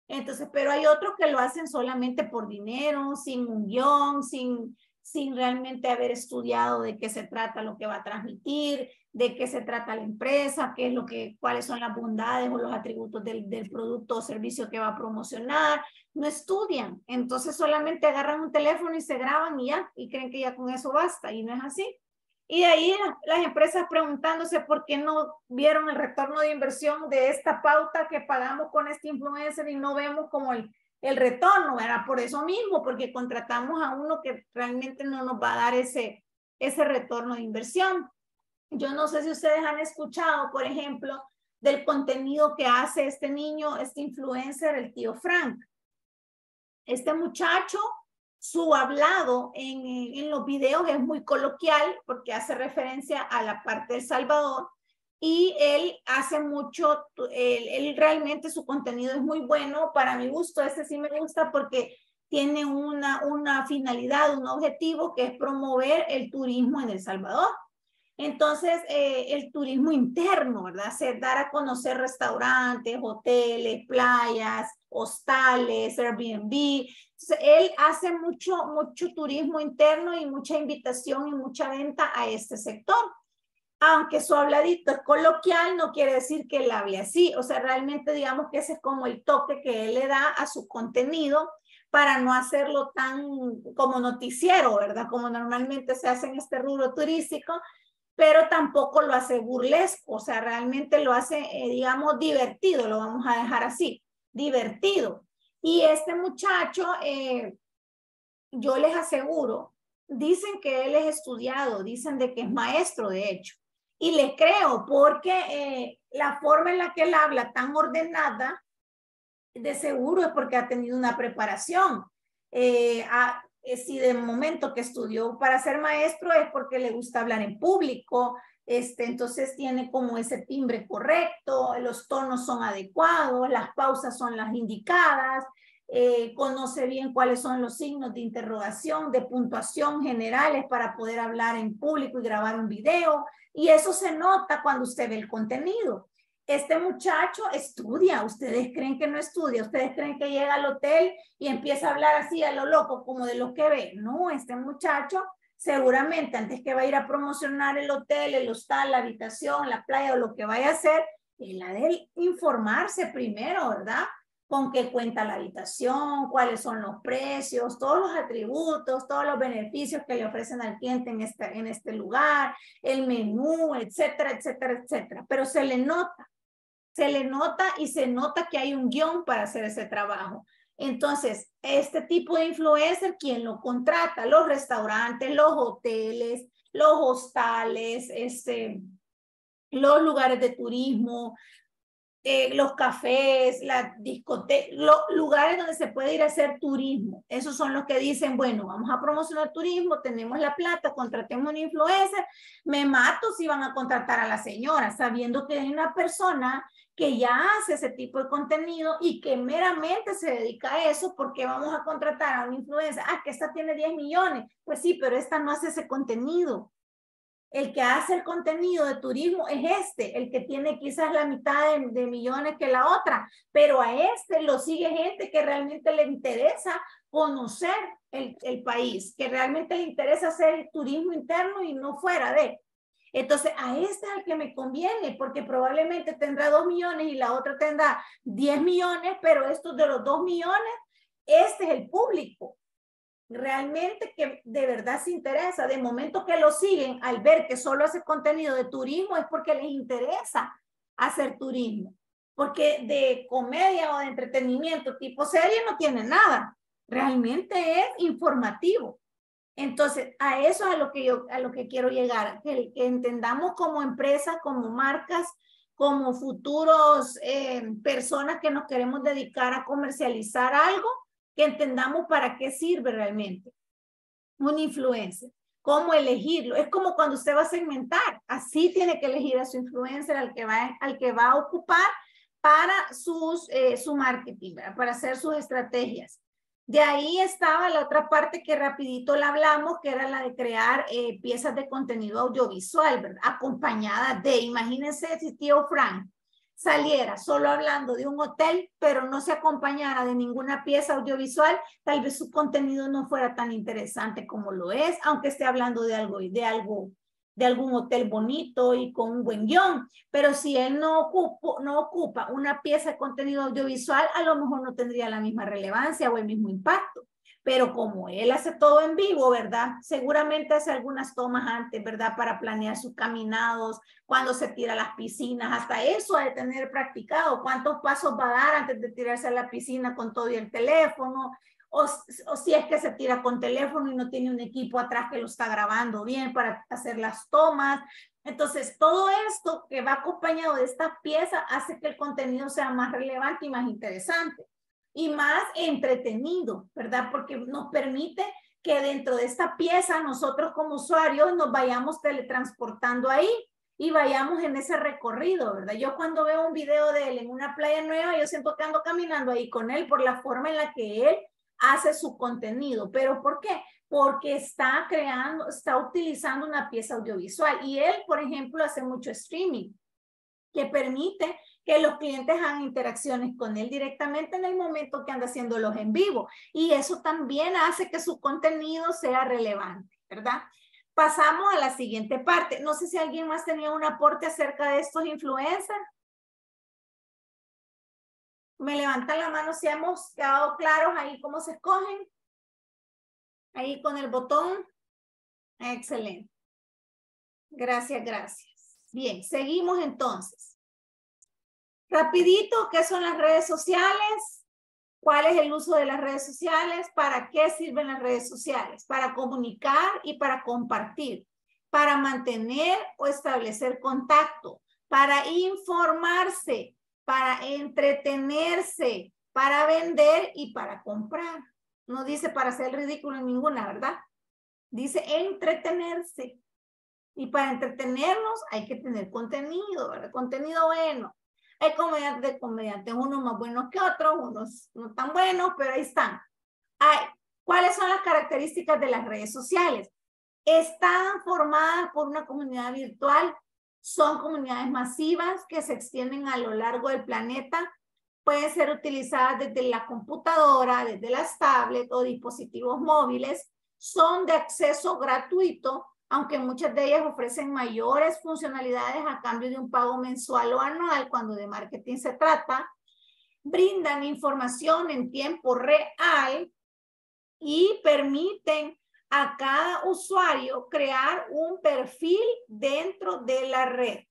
Entonces, pero hay otros que lo hacen solamente por dinero, sin un guión, sin realmente haber estudiado de qué se trata lo que va a transmitir, de qué se trata la empresa, qué es lo que, cuáles son las bondades o los atributos del producto o servicio que va a promocionar. No estudian, entonces solamente agarran un teléfono y se graban y ya, y creen que ya con eso basta, y no es así. Y de ahí las empresas preguntándose por qué no vieron el retorno de inversión de esta pauta que pagamos con este influencer y no vemos como el retorno, era por eso mismo, porque contratamos a uno que realmente no nos va a dar ese retorno de inversión. Yo no sé si ustedes han escuchado, por ejemplo, del contenido que hace este niño, este influencer, el tío Frank. Este muchacho, su hablado en los videos es muy coloquial porque hace referencia a la parte de El Salvador y él hace mucho, él realmente su contenido es muy bueno, para mi gusto, este sí me gusta porque tiene una finalidad, un objetivo que es promover el turismo en El Salvador. Entonces, el turismo interno, ¿verdad? Dar a conocer restaurantes, hoteles, playas, hostales, Airbnb. Entonces, él hace mucho turismo interno y mucha invitación y mucha venta a este sector. Aunque su habladito es coloquial, no quiere decir que él hable así. O sea, realmente digamos que ese es como el toque que él le da a su contenido para no hacerlo tan como noticiero, ¿verdad? Como normalmente se hace en este rubro turístico, pero tampoco lo hace burlesco, o sea, realmente lo hace, digamos, divertido, lo vamos a dejar así, divertido. Y este muchacho, yo les aseguro, dicen que él es estudiado, dicen de que es maestro, de hecho, y le creo porque la forma en la que él habla tan ordenada, de seguro es porque ha tenido una preparación. Si de momento que estudió para ser maestro es porque le gusta hablar en público, entonces tiene como ese timbre correcto, los tonos son adecuados, las pausas son las indicadas, conoce bien cuáles son los signos de interrogación, de puntuación generales para poder hablar en público y grabar un video, y eso se nota cuando usted ve el contenido. Este muchacho estudia, ustedes creen que no estudia, ustedes creen que llega al hotel y empieza a hablar así a lo loco como de lo que ve. No, este muchacho seguramente antes que va a ir a promocionar el hotel, el hostal, la habitación, la playa o lo que vaya a hacer, él ha de informarse primero, ¿verdad? Con qué cuenta la habitación, cuáles son los precios, todos los atributos, todos los beneficios que le ofrecen al cliente en este lugar, el menú, etcétera, etcétera, etcétera. Pero se le nota y se nota que hay un guión para hacer ese trabajo. Entonces, este tipo de influencer, ¿quién lo contrata? Los restaurantes, los hoteles, los hostales, los lugares de turismo, los cafés, la discoteca, los lugares donde se puede ir a hacer turismo. Esos son los que dicen, bueno, vamos a promocionar turismo, tenemos la plata, contratemos un influencer, me mato si van a contratar a la señora, sabiendo que hay una persona que ya hace ese tipo de contenido y que meramente se dedica a eso, porque vamos a contratar a un influencer, que esta tiene 10 millones, pues sí, pero esta no hace ese contenido. El que hace el contenido de turismo es el que tiene quizás la mitad de millones que la otra, pero a lo sigue gente que realmente le interesa conocer el país, que realmente le interesa hacer el turismo interno y no fuera de. Entonces, a es el que me conviene, porque probablemente tendrá 2 millones y la otra tendrá 10 millones, pero estos de los 2 millones, este es el público realmente que de verdad se interesa. De momento que lo siguen, al ver que solo hace contenido de turismo, es porque les interesa hacer turismo, porque de comedia o de entretenimiento tipo serie no tiene nada, realmente es informativo. Entonces, a eso es a lo que quiero llegar, que entendamos como empresas, como marcas, como futuros personas que nos queremos dedicar a comercializar algo, que entendamos para qué sirve realmente un influencer, cómo elegirlo. Es como cuando usted va a segmentar, así tiene que elegir a su influencer, al que va a ocupar para su marketing, ¿verdad? Para hacer sus estrategias. De ahí estaba la otra parte que rapidito la hablamos, que era la de crear piezas de contenido audiovisual, ¿verdad? Acompañada de, imagínense si tío Frank saliera solo hablando de un hotel, pero no se acompañara de ninguna pieza audiovisual, tal vez su contenido no fuera tan interesante como lo es, aunque esté hablando de algún hotel bonito y con un buen guión. Pero si él no ocupa una pieza de contenido audiovisual, a lo mejor no tendría la misma relevancia o el mismo impacto. Pero como él hace todo en vivo, ¿verdad? Seguramente hace algunas tomas antes, ¿verdad? Para planear sus caminados, cuando se tira a las piscinas, hasta eso ha de tener practicado. ¿Cuántos pasos va a dar antes de tirarse a la piscina con todo y el teléfono? O si es que se tira con teléfono y no tiene un equipo atrás que lo está grabando bien para hacer las tomas. Entonces, todo esto que va acompañado de esta pieza hace que el contenido sea más relevante y más interesante. Y más entretenido, ¿verdad? Porque nos permite que dentro de esta pieza nosotros como usuarios nos vayamos teletransportando ahí y vayamos en ese recorrido, ¿verdad? Yo cuando veo un video de él en una playa nueva, yo siento que ando caminando ahí con él por la forma en la que él hace su contenido. ¿Pero por qué? Porque está utilizando una pieza audiovisual. Y él, por ejemplo, hace mucho streaming, que permite que los clientes hagan interacciones con él directamente en el momento que anda haciéndolos en vivo. Y eso también hace que su contenido sea relevante, ¿verdad? Pasamos a la siguiente parte. No sé si alguien más tenía un aporte acerca de estos influencers. Me levantan la mano si hemos quedado claros ahí cómo se escogen. Ahí con el botón. Excelente. Gracias, gracias. Bien, seguimos entonces. Rapidito, ¿qué son las redes sociales? ¿Cuál es el uso de las redes sociales? ¿Para qué sirven las redes sociales? Para comunicar y para compartir, para mantener o establecer contacto, para informarse, para entretenerse, para vender y para comprar. No dice para hacer el ridículo en ninguna, ¿verdad? Dice entretenerse. Y para entretenernos hay que tener contenido, ¿verdad? Contenido bueno. Hay comediantes, unos más buenos que otros, unos no tan buenos, pero ahí están. ¿Cuáles son las características de las redes sociales? Están formadas por una comunidad virtual, son comunidades masivas que se extienden a lo largo del planeta, pueden ser utilizadas desde la computadora, desde las tablets o dispositivos móviles, son de acceso gratuito, aunque muchas de ellas ofrecen mayores funcionalidades a cambio de un pago mensual o anual cuando de marketing se trata, brindan información en tiempo real y permiten a cada usuario crear un perfil dentro de la red.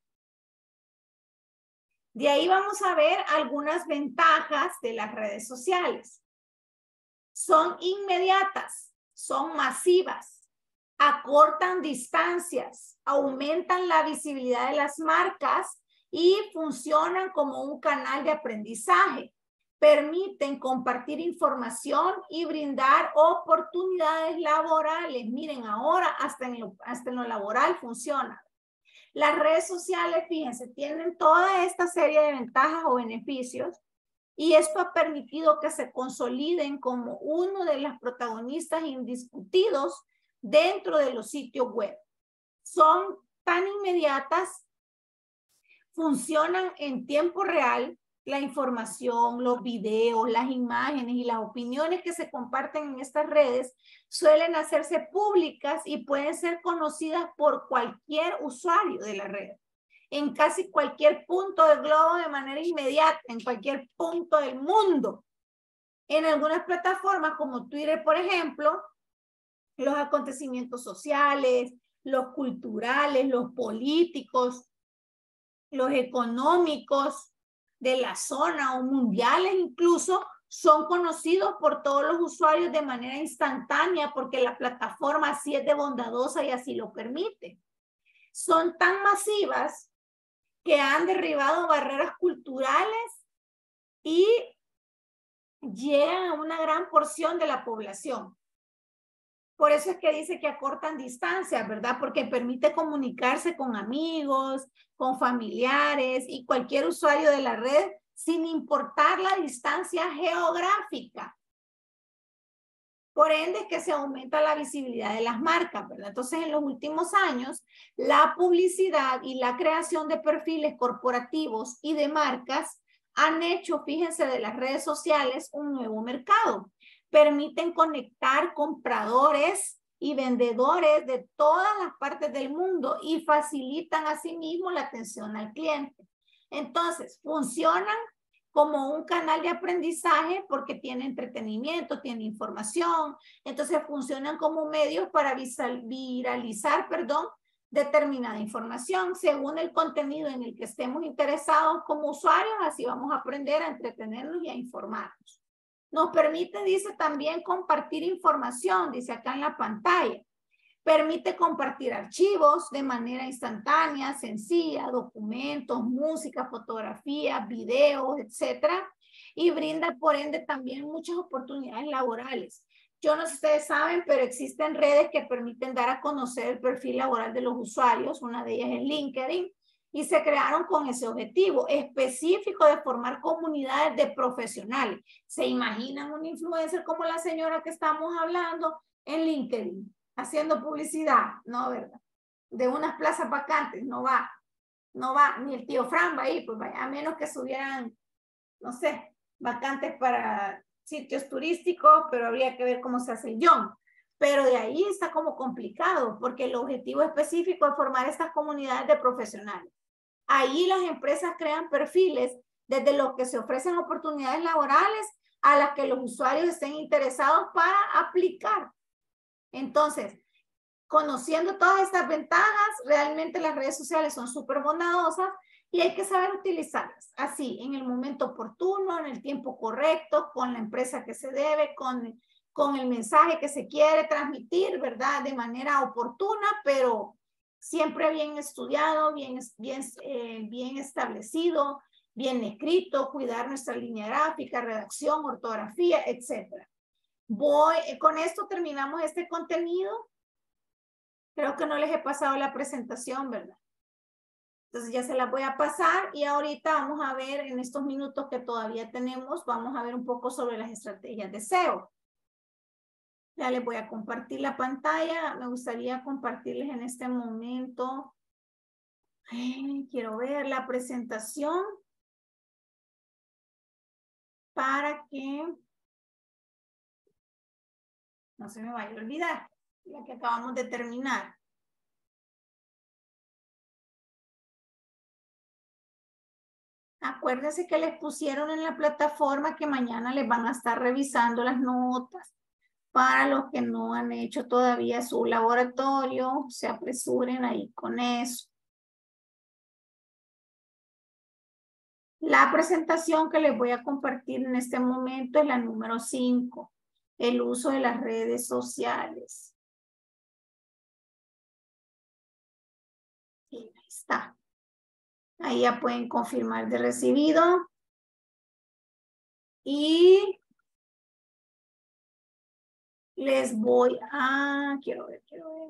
De ahí vamos a ver algunas ventajas de las redes sociales. Son inmediatas, son masivas, acortan distancias, aumentan la visibilidad de las marcas y funcionan como un canal de aprendizaje. Permiten compartir información y brindar oportunidades laborales. Miren, ahora hasta en lo laboral funciona. Las redes sociales, fíjense, tienen toda esta serie de ventajas o beneficios y esto ha permitido que se consoliden como uno de los protagonistas indiscutidos dentro de los sitios web. Son tan inmediatas, funcionan en tiempo real, la información, los videos, las imágenes y las opiniones que se comparten en estas redes suelen hacerse públicas y pueden ser conocidas por cualquier usuario de la red, en casi cualquier punto del globo de manera inmediata, en cualquier punto del mundo. En algunas plataformas como Twitter, por ejemplo, los acontecimientos sociales, los culturales, los políticos, los económicos de la zona o mundiales incluso son conocidos por todos los usuarios de manera instantánea porque la plataforma así es de bondadosa y así lo permite. Son tan masivas que han derribado barreras culturales y llegan a una gran porción de la población. Por eso es que dice que acortan distancias, ¿verdad? Porque permite comunicarse con amigos, con familiares y cualquier usuario de la red sin importar la distancia geográfica. Por ende es que se aumenta la visibilidad de las marcas, ¿verdad? Entonces, en los últimos años, la publicidad y la creación de perfiles corporativos y de marcas han hecho, fíjense, de las redes sociales un nuevo mercado. Permiten conectar compradores y vendedores de todas las partes del mundo y facilitan asimismo la atención al cliente. Entonces, funcionan como un canal de aprendizaje porque tiene entretenimiento, tiene información, entonces funcionan como medios para viralizar, determinada información según el contenido en el que estemos interesados como usuarios, así vamos a aprender a entretenernos y a informarnos. Nos permite, dice, también compartir información, dice acá en la pantalla. Permite compartir archivos de manera instantánea, sencilla, documentos, música, fotografías, videos, etcétera. Y brinda, por ende, también muchas oportunidades laborales. Yo no sé si ustedes saben, pero existen redes que permiten dar a conocer el perfil laboral de los usuarios. Una de ellas es LinkedIn. Y se crearon con ese objetivo específico de formar comunidades de profesionales. ¿Se imaginan un influencer como la señora que estamos hablando en LinkedIn? Haciendo publicidad, no, ¿verdad? De unas plazas vacantes, no va, ni el tío Fran va ahí, pues vaya, a menos que subieran, no sé, vacantes para sitios turísticos, pero habría que ver cómo se hace el guión. Pero de ahí está como complicado, porque el objetivo específico es formar estas comunidades de profesionales. Ahí las empresas crean perfiles desde los que se ofrecen oportunidades laborales a las que los usuarios estén interesados para aplicar. Entonces, conociendo todas estas ventajas, realmente las redes sociales son súper bondadosas y hay que saber utilizarlas así, en el momento oportuno, en el tiempo correcto, con la empresa que se debe, con el mensaje que se quiere transmitir, ¿verdad? De manera oportuna, pero siempre bien estudiado, bien establecido, bien escrito, cuidar nuestra línea gráfica, redacción, ortografía, etcétera. Con esto terminamos este contenido. Creo que no les he pasado la presentación, ¿verdad? Entonces ya se la voy a pasar y ahorita vamos a ver en estos minutos que todavía tenemos, vamos a ver un poco sobre las estrategias de SEO. Ya les voy a compartir la pantalla. Me gustaría compartirles en este momento. Quiero ver la presentación para que no se me vaya a olvidar, la que acabamos de terminar. Acuérdense que les pusieron en la plataforma que mañana les van a estar revisando las notas. Para los que no han hecho todavía su laboratorio, se apresuren ahí con eso. La presentación que les voy a compartir en este momento es la número 5, el uso de las redes sociales. Y ahí está. Ahí ya pueden confirmar de recibido. Y les voy a... Quiero ver.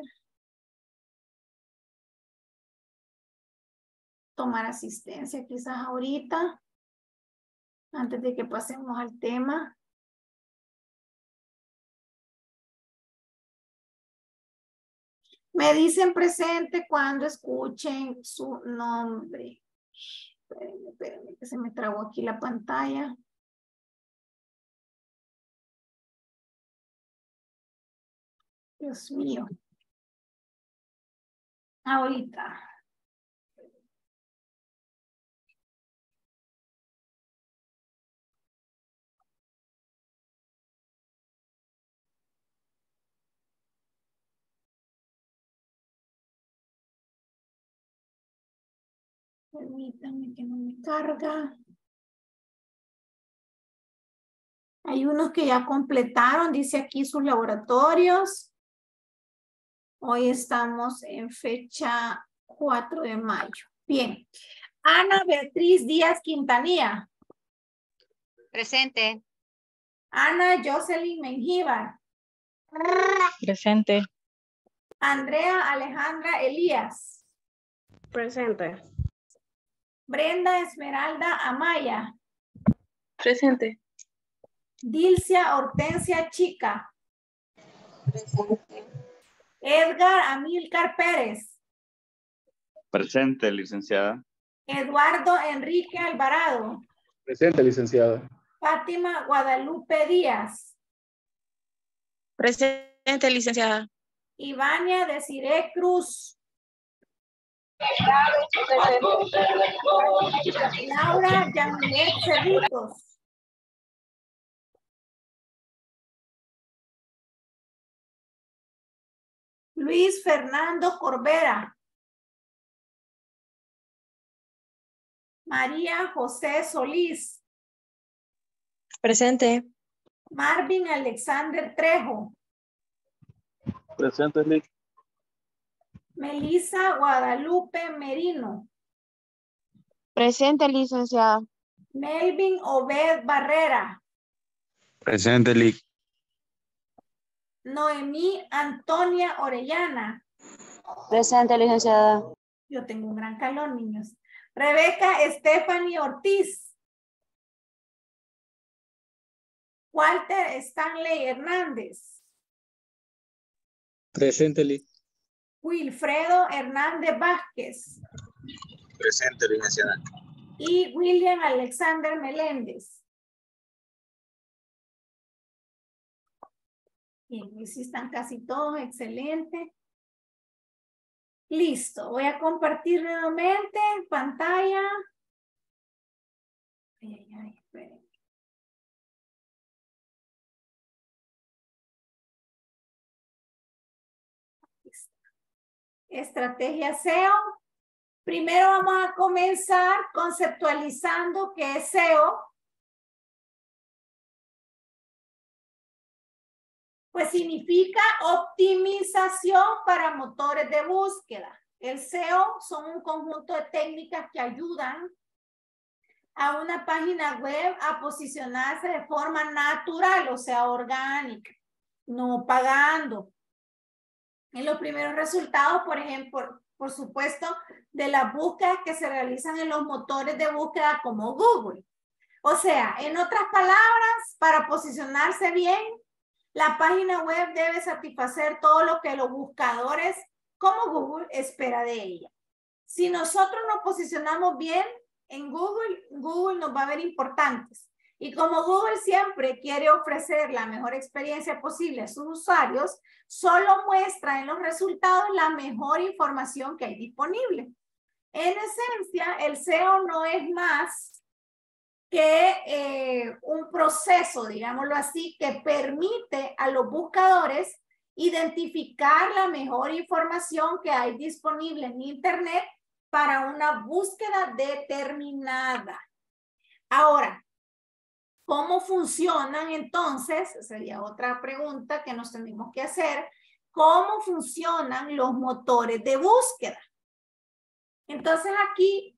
Tomar asistencia quizás ahorita. Antes de que pasemos al tema. Me dicen presente cuando escuchen su nombre. Espérenme, que se me trabó aquí la pantalla. Dios mío. Ahorita. Permítanme que no me carga. Hay unos que ya completaron, dice aquí sus laboratorios. Hoy estamos en fecha 4 de mayo. Bien. Ana Beatriz Díaz Quintanilla. Presente. Ana Jocelyn Mengíbar. Presente. Andrea Alejandra Elías. Presente. Brenda Esmeralda Amaya. Presente. Dilcia Hortensia Chica. Presente. Edgar Amílcar Pérez. Presente, licenciada. Eduardo Enrique Alvarado. Presente, licenciada. Fátima Guadalupe Díaz. Presente, licenciada. Ivania Desiree Cruz. Laura Yamilet Cerritos. Luis Fernando Corbera. María José Solís. Presente. Marvin Alexander Trejo. Presente, Lic. Melissa Guadalupe Merino. Presente, licenciada. Melvin Obed Barrera. Presente, Lic. Noemí Antonia Orellana. Presente, licenciada. Yo tengo un gran calor, niños. Rebeca Stephanie Ortiz. Walter Stanley Hernández. Presente, Lic. Wilfredo Hernández Vázquez. Presente, licenciada. Y William Alexander Meléndez. Bien, y sí están casi todos, excelente. Listo, voy a compartir nuevamente pantalla. Ay, esperen. Estrategia SEO. Primero vamos a comenzar conceptualizando qué es SEO. Pues significa optimización para motores de búsqueda. El SEO son un conjunto de técnicas que ayudan a una página web a posicionarse de forma natural, o sea, orgánica, no pagando. En los primeros resultados, por ejemplo, por supuesto, de las búsquedas que se realizan en los motores de búsqueda como Google. O sea, en otras palabras, para posicionarse bien, la página web debe satisfacer todo lo que los buscadores como Google espera de ella. Si nosotros nos posicionamos bien en Google, Google nos va a ver importantes. Y como Google siempre quiere ofrecer la mejor experiencia posible a sus usuarios, solo muestra en los resultados la mejor información que hay disponible. En esencia, el SEO no es más que un proceso, digámoslo así, que permite a los buscadores identificar la mejor información que hay disponible en Internet para una búsqueda determinada. Ahora, ¿cómo funcionan entonces? Sería otra pregunta que nos tenemos que hacer. ¿Cómo funcionan los motores de búsqueda? Entonces aquí,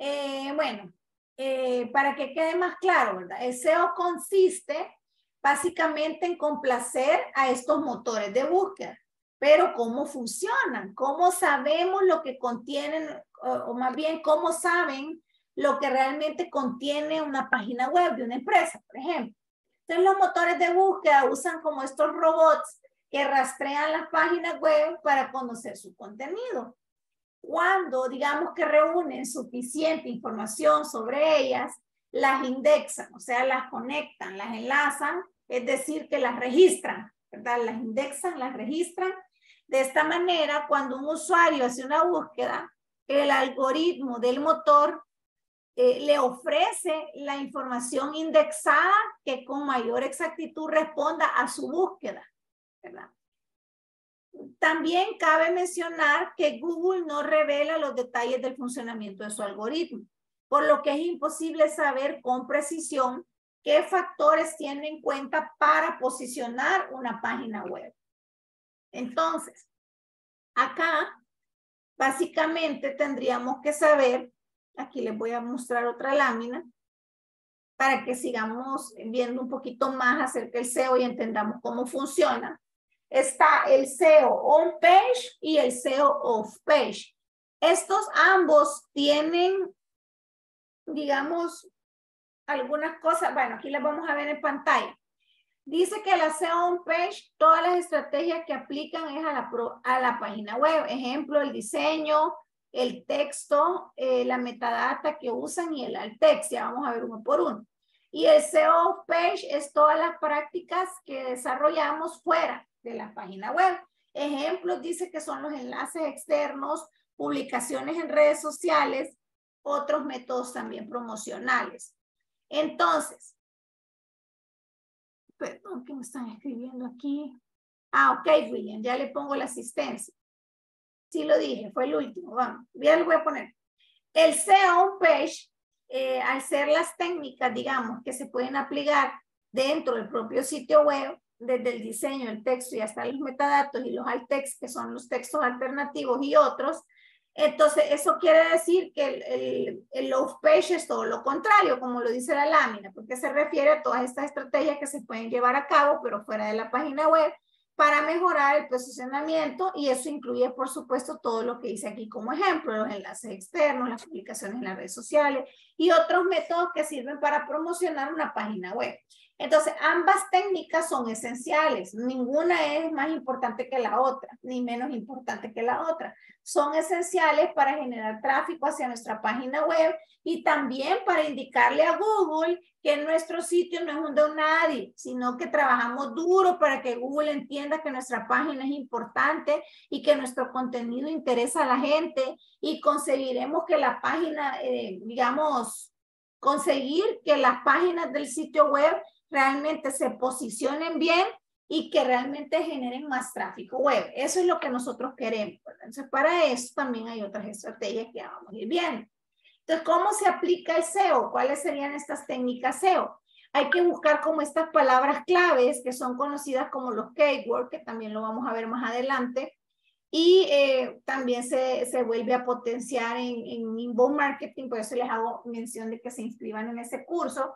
para que quede más claro, ¿verdad? El SEO consiste básicamente en complacer a estos motores de búsqueda. Pero ¿cómo funcionan? ¿Cómo sabemos lo que contienen, o más bien, cómo saben lo que realmente contiene una página web de una empresa, por ejemplo? Entonces los motores de búsqueda usan como estos robots que rastrean las páginas web para conocer su contenido. Cuando digamos que reúnen suficiente información sobre ellas, las indexan, o sea, las conectan, las enlazan, es decir, que las registran, ¿verdad? Las indexan, las registran. De esta manera, cuando un usuario hace una búsqueda, el algoritmo del motor le ofrece la información indexada que con mayor exactitud responda a su búsqueda, ¿verdad? También cabe mencionar que Google no revela los detalles del funcionamiento de su algoritmo, por lo que es imposible saber con precisión qué factores tiene en cuenta para posicionar una página web. Entonces, acá básicamente tendríamos que saber, aquí les voy a mostrar otra lámina, para que sigamos viendo un poquito más acerca del SEO y entendamos cómo funciona. Está el SEO on page y el SEO off page. Estos ambos tienen, digamos, algunas cosas. Bueno, aquí las vamos a ver en pantalla. Dice que la SEO on page, todas las estrategias que aplican es a la página web. Ejemplo, el diseño, el texto, la metadata que usan y el alt text. Ya vamos a ver uno por uno. Y el SEO off page es todas las prácticas que desarrollamos fuera de la página web. Ejemplos dice que son los enlaces externos, publicaciones en redes sociales, otros métodos también promocionales. Entonces, perdón que me están escribiendo aquí. Ah, ok, William, ya le pongo la asistencia. Sí lo dije, fue el último, vamos. Ya lo voy a poner. El SEO on page, al ser las técnicas, digamos, que se pueden aplicar dentro del propio sitio web, desde el diseño, el texto y hasta los metadatos y los alt text, que son los textos alternativos y otros. Entonces, eso quiere decir que el off page es todo lo contrario, como lo dice la lámina, porque se refiere a todas estas estrategias que se pueden llevar a cabo, pero fuera de la página web, para mejorar el posicionamiento, y eso incluye, por supuesto, todo lo que hice aquí como ejemplo, los enlaces externos, las publicaciones en las redes sociales y otros métodos que sirven para promocionar una página web. Entonces, ambas técnicas son esenciales. Ninguna es más importante que la otra, ni menos importante que la otra. Son esenciales para generar tráfico hacia nuestra página web y también para indicarle a Google que nuestro sitio no es un don nadie, sino que trabajamos duro para que Google entienda que nuestra página es importante y que nuestro contenido interesa a la gente, y conseguiremos que la página, conseguir que las páginas del sitio web realmente se posicionen bien y que realmente generen más tráfico web. Eso es lo que nosotros queremos, ¿verdad? Entonces, para eso también hay otras estrategias que vamos a ir viendo. Entonces, ¿cómo se aplica el SEO? ¿Cuáles serían estas técnicas SEO? Hay que buscar como estas palabras claves que son conocidas como los keywords, que también lo vamos a ver más adelante. Y también se vuelve a potenciar en inbound marketing, por eso les hago mención de que se inscriban en ese curso.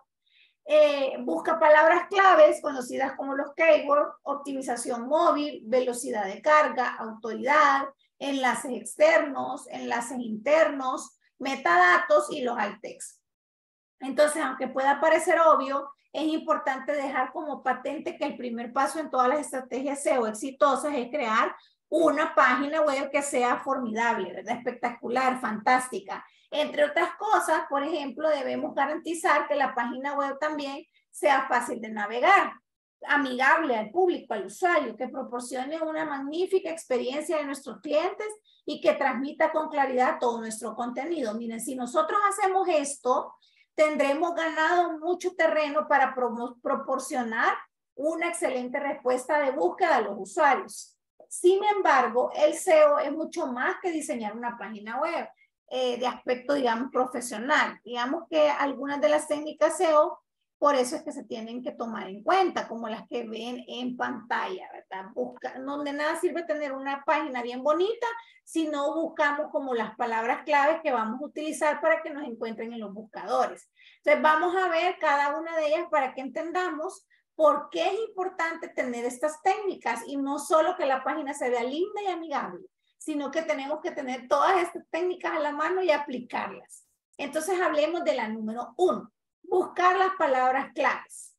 Busca palabras claves conocidas como los keywords, optimización móvil, velocidad de carga, autoridad, enlaces externos, enlaces internos, metadatos y los alt text. Entonces, aunque pueda parecer obvio, es importante dejar como patente que el primer paso en todas las estrategias SEO exitosas es crear una página web que sea formidable, ¿verdad? Espectacular, fantástica. Entre otras cosas, por ejemplo, debemos garantizar que la página web también sea fácil de navegar, amigable al público, al usuario, que proporcione una magnífica experiencia de nuestros clientes y que transmita con claridad todo nuestro contenido. Miren, si nosotros hacemos esto, tendremos ganado mucho terreno para proporcionar una excelente respuesta de búsqueda a los usuarios. Sin embargo, el SEO es mucho más que diseñar una página web de aspecto, digamos, profesional. Digamos que algunas de las técnicas SEO, por eso es que se tienen que tomar en cuenta, como las que ven en pantalla, ¿verdad? Donde nada sirve tener una página bien bonita si no buscamos como las palabras claves que vamos a utilizar para que nos encuentren en los buscadores. Entonces, vamos a ver cada una de ellas para que entendamos por qué es importante tener estas técnicas, y no solo que la página se vea linda y amigable, sino que tenemos que tener todas estas técnicas a la mano y aplicarlas. Entonces, hablemos de la número 1, buscar las palabras claves.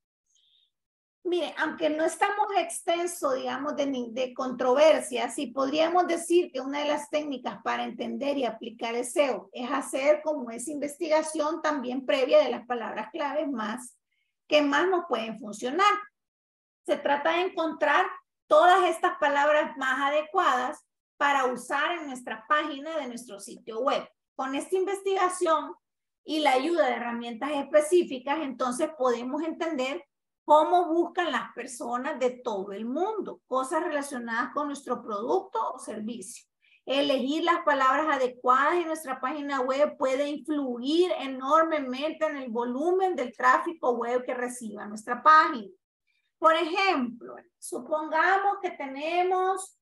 Mire, aunque no estamos extensos, digamos, de controversia, sí podríamos decir que una de las técnicas para entender y aplicar el SEO es hacer como esa investigación también previa de las palabras claves que más nos pueden funcionar. Se trata de encontrar todas estas palabras más adecuadas para usar en nuestra página de nuestro sitio web. Con esta investigación y la ayuda de herramientas específicas, entonces podemos entender cómo buscan las personas de todo el mundo cosas relacionadas con nuestro producto o servicio. Elegir las palabras adecuadas en nuestra página web puede influir enormemente en el volumen del tráfico web que reciba nuestra página. Por ejemplo, supongamos que tenemos,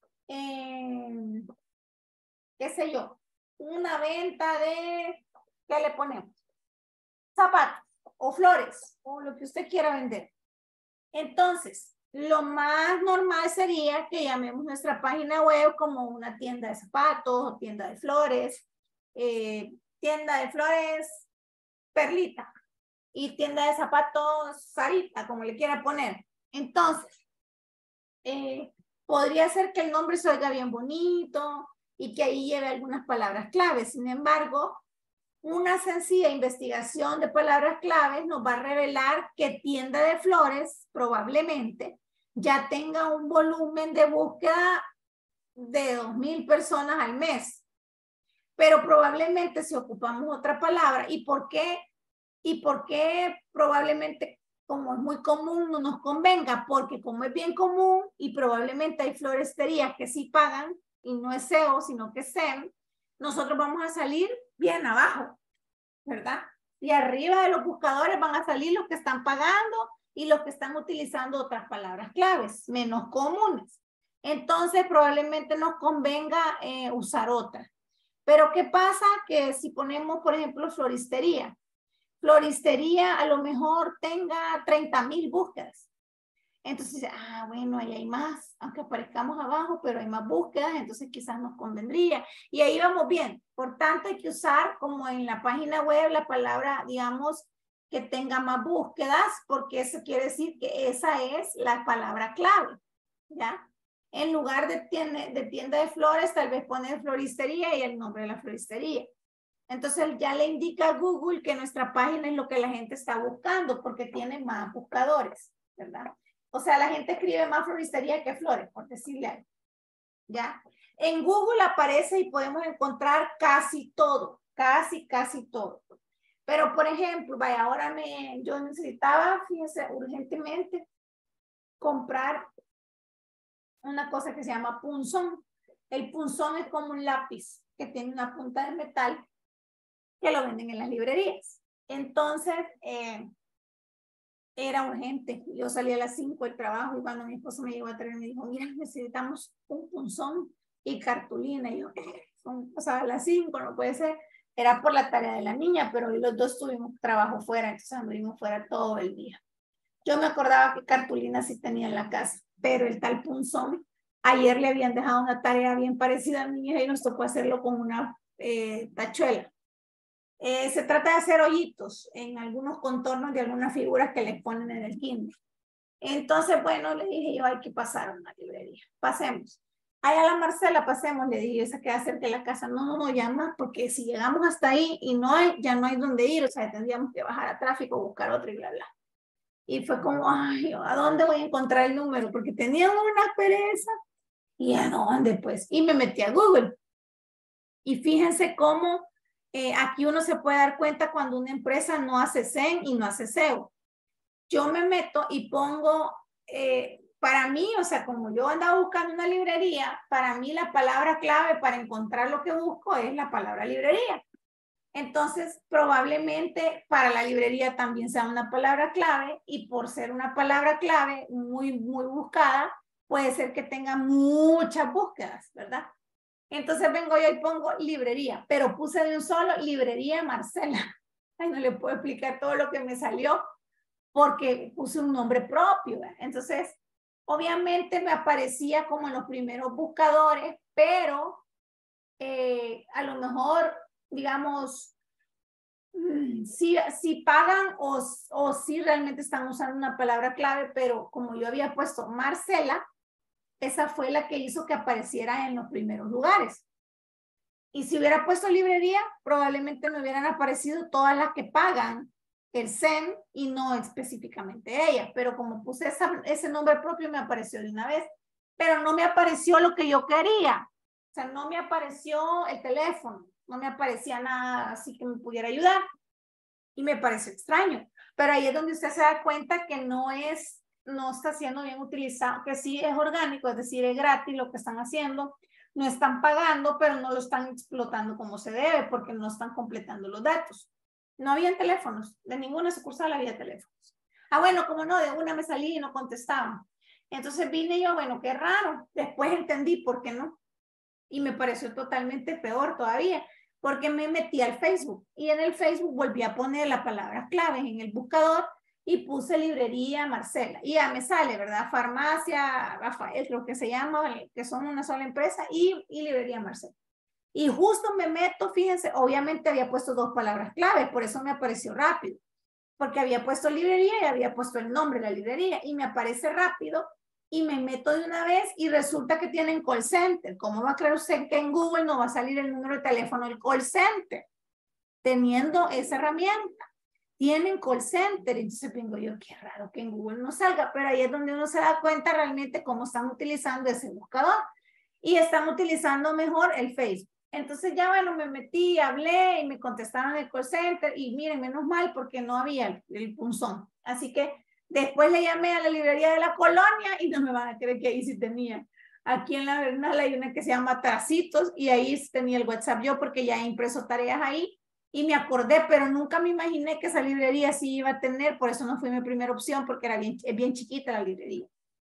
qué sé yo, una venta de, ¿qué le ponemos? Zapatos o flores o lo que usted quiera vender. Entonces, lo más normal sería que llamemos nuestra página web como una tienda de zapatos o tienda de flores Perlita y tienda de zapatos Sarita, como le quiera poner. Entonces, podría ser que el nombre se oiga bien bonito y que ahí lleve algunas palabras claves. Sin embargo, una sencilla investigación de palabras claves nos va a revelar que tienda de flores probablemente ya tenga un volumen de búsqueda de 2,000 personas al mes. Pero probablemente si ocupamos otra palabra, ¿y por qué probablemente, como es muy común, no nos convenga? Porque como es bien común y probablemente hay floristerías que sí pagan y no es SEO, sino que es SEM, nosotros vamos a salir bien abajo, ¿verdad? Y arriba de los buscadores van a salir los que están pagando y los que están utilizando otras palabras claves, menos comunes. Entonces, probablemente nos convenga usar otras. Pero, ¿qué pasa? Que si ponemos, por ejemplo, floristería a lo mejor tenga 30,000 búsquedas. Entonces, bueno, ahí hay más, aunque aparezcamos abajo, pero hay más búsquedas, entonces quizás nos convendría. Y ahí vamos bien. Por tanto, hay que usar, como en la página web, la palabra, digamos, que tenga más búsquedas, porque eso quiere decir que esa es la palabra clave, ¿ya? En lugar de tienda de flores, tal vez poner floristería y el nombre de la floristería. Entonces ya le indica a Google que nuestra página es lo que la gente está buscando, porque tiene más buscadores, ¿verdad? O sea, la gente escribe más floristería que flores, por decirle algo. ¿Ya? En Google aparece y podemos encontrar casi todo, casi todo. Pero, por ejemplo, vaya, ahora yo necesitaba, fíjense, urgentemente comprar una cosa que se llama punzón. El punzón es como un lápiz que tiene una punta de metal que lo venden en las librerías. Entonces, era urgente. Yo salí a las 5 del trabajo y cuando mi esposo me llegó a traer, me dijo, mira, necesitamos un punzón y cartulina. Y yo, o sea, a las 5 no puede ser. Era por la tarea de la niña, pero hoy los dos tuvimos trabajo fuera, entonces anduvimos fuera todo el día. Yo me acordaba que cartulina sí tenía en la casa, pero el tal punzón, ayer le habían dejado una tarea bien parecida a mi hija y nos tocó hacerlo con una tachuela. Se trata de hacer hoyitos en algunos contornos de algunas figuras que le ponen en el kinder. Entonces, bueno, le dije yo, hay que pasar a una librería. Pasemos. Allá a la Marcela, pasemos, le dije, esa queda cerca de la casa. No, ya más, porque si llegamos hasta ahí y no hay, ya no hay dónde ir, o sea, tendríamos que bajar a tráfico, buscar otro y bla, bla. Y fue como, ay, ¿a dónde voy a encontrar el número? Porque tenían una pereza. ¿Y a dónde, pues? Y me metí a Google. Y fíjense cómo aquí uno se puede dar cuenta cuando una empresa no hace SEM y no hace SEO. Yo me meto y pongo, para mí, o sea, como yo andaba buscando una librería, para mí la palabra clave para encontrar lo que busco es la palabra librería. Entonces, probablemente para la librería también sea una palabra clave y por ser una palabra clave muy buscada, puede ser que tenga muchas búsquedas, ¿verdad? Entonces vengo yo y pongo librería, pero puse de un solo librería Marcela. Ay, no le puedo explicar todo lo que me salió porque puse un nombre propio. Entonces, obviamente me aparecía como en los primeros buscadores, pero a lo mejor, digamos, si pagan o si realmente están usando una palabra clave, pero como yo había puesto Marcela, esa fue la que hizo que apareciera en los primeros lugares. Y si hubiera puesto librería, probablemente me hubieran aparecido todas las que pagan el SEM y no específicamente ella. Pero como puse ese nombre propio, me apareció de una vez. Pero no me apareció lo que yo quería. O sea, no me apareció el teléfono. No me aparecía nada así que me pudiera ayudar. Y me pareció extraño. Pero ahí es donde usted se da cuenta que no está siendo bien utilizado, que sí es orgánico, es decir, es gratis lo que están haciendo, no están pagando, pero no lo están explotando como se debe, porque no están completando los datos. No habían teléfonos, de ninguna sucursal había teléfonos. Bueno, como no, de una me salí y no contestaban. Entonces vine yo, bueno, qué raro. Después entendí por qué no. Y me pareció totalmente peor todavía, porque me metí al Facebook y en el Facebook volví a poner la palabra clave en el buscador y puse librería Marcela. Y ya me sale, ¿verdad? Farmacia Rafael, creo que se llama, que son una sola empresa, y librería Marcela. Y justo me meto, fíjense, obviamente había puesto 2 palabras clave, por eso me apareció rápido. porque había puesto librería y había puesto el nombre de la librería y me aparece rápido y me meto de una vez y resulta que tienen call center. ¿Cómo va a creer usted que en Google no va a salir el número de teléfono del call center? Teniendo esa herramienta. Tienen call center. Entonces vengo yo, qué raro que en Google no salga, pero ahí es donde uno se da cuenta realmente cómo están utilizando ese buscador. Y están utilizando mejor el Facebook. Entonces ya bueno, me metí, hablé y me contestaron el call center y miren, menos mal porque no había el punzón. Así que después le llamé a la librería de la colonia y no me van a creer que ahí sí tenía. Aquí en la Bernal hay una que se llama Tracitos y ahí sí tenía el WhatsApp yo porque ya he impreso tareas ahí y me acordé, pero nunca me imaginé que esa librería sí iba a tener, por eso no fue mi primera opción porque era bien chiquita la librería.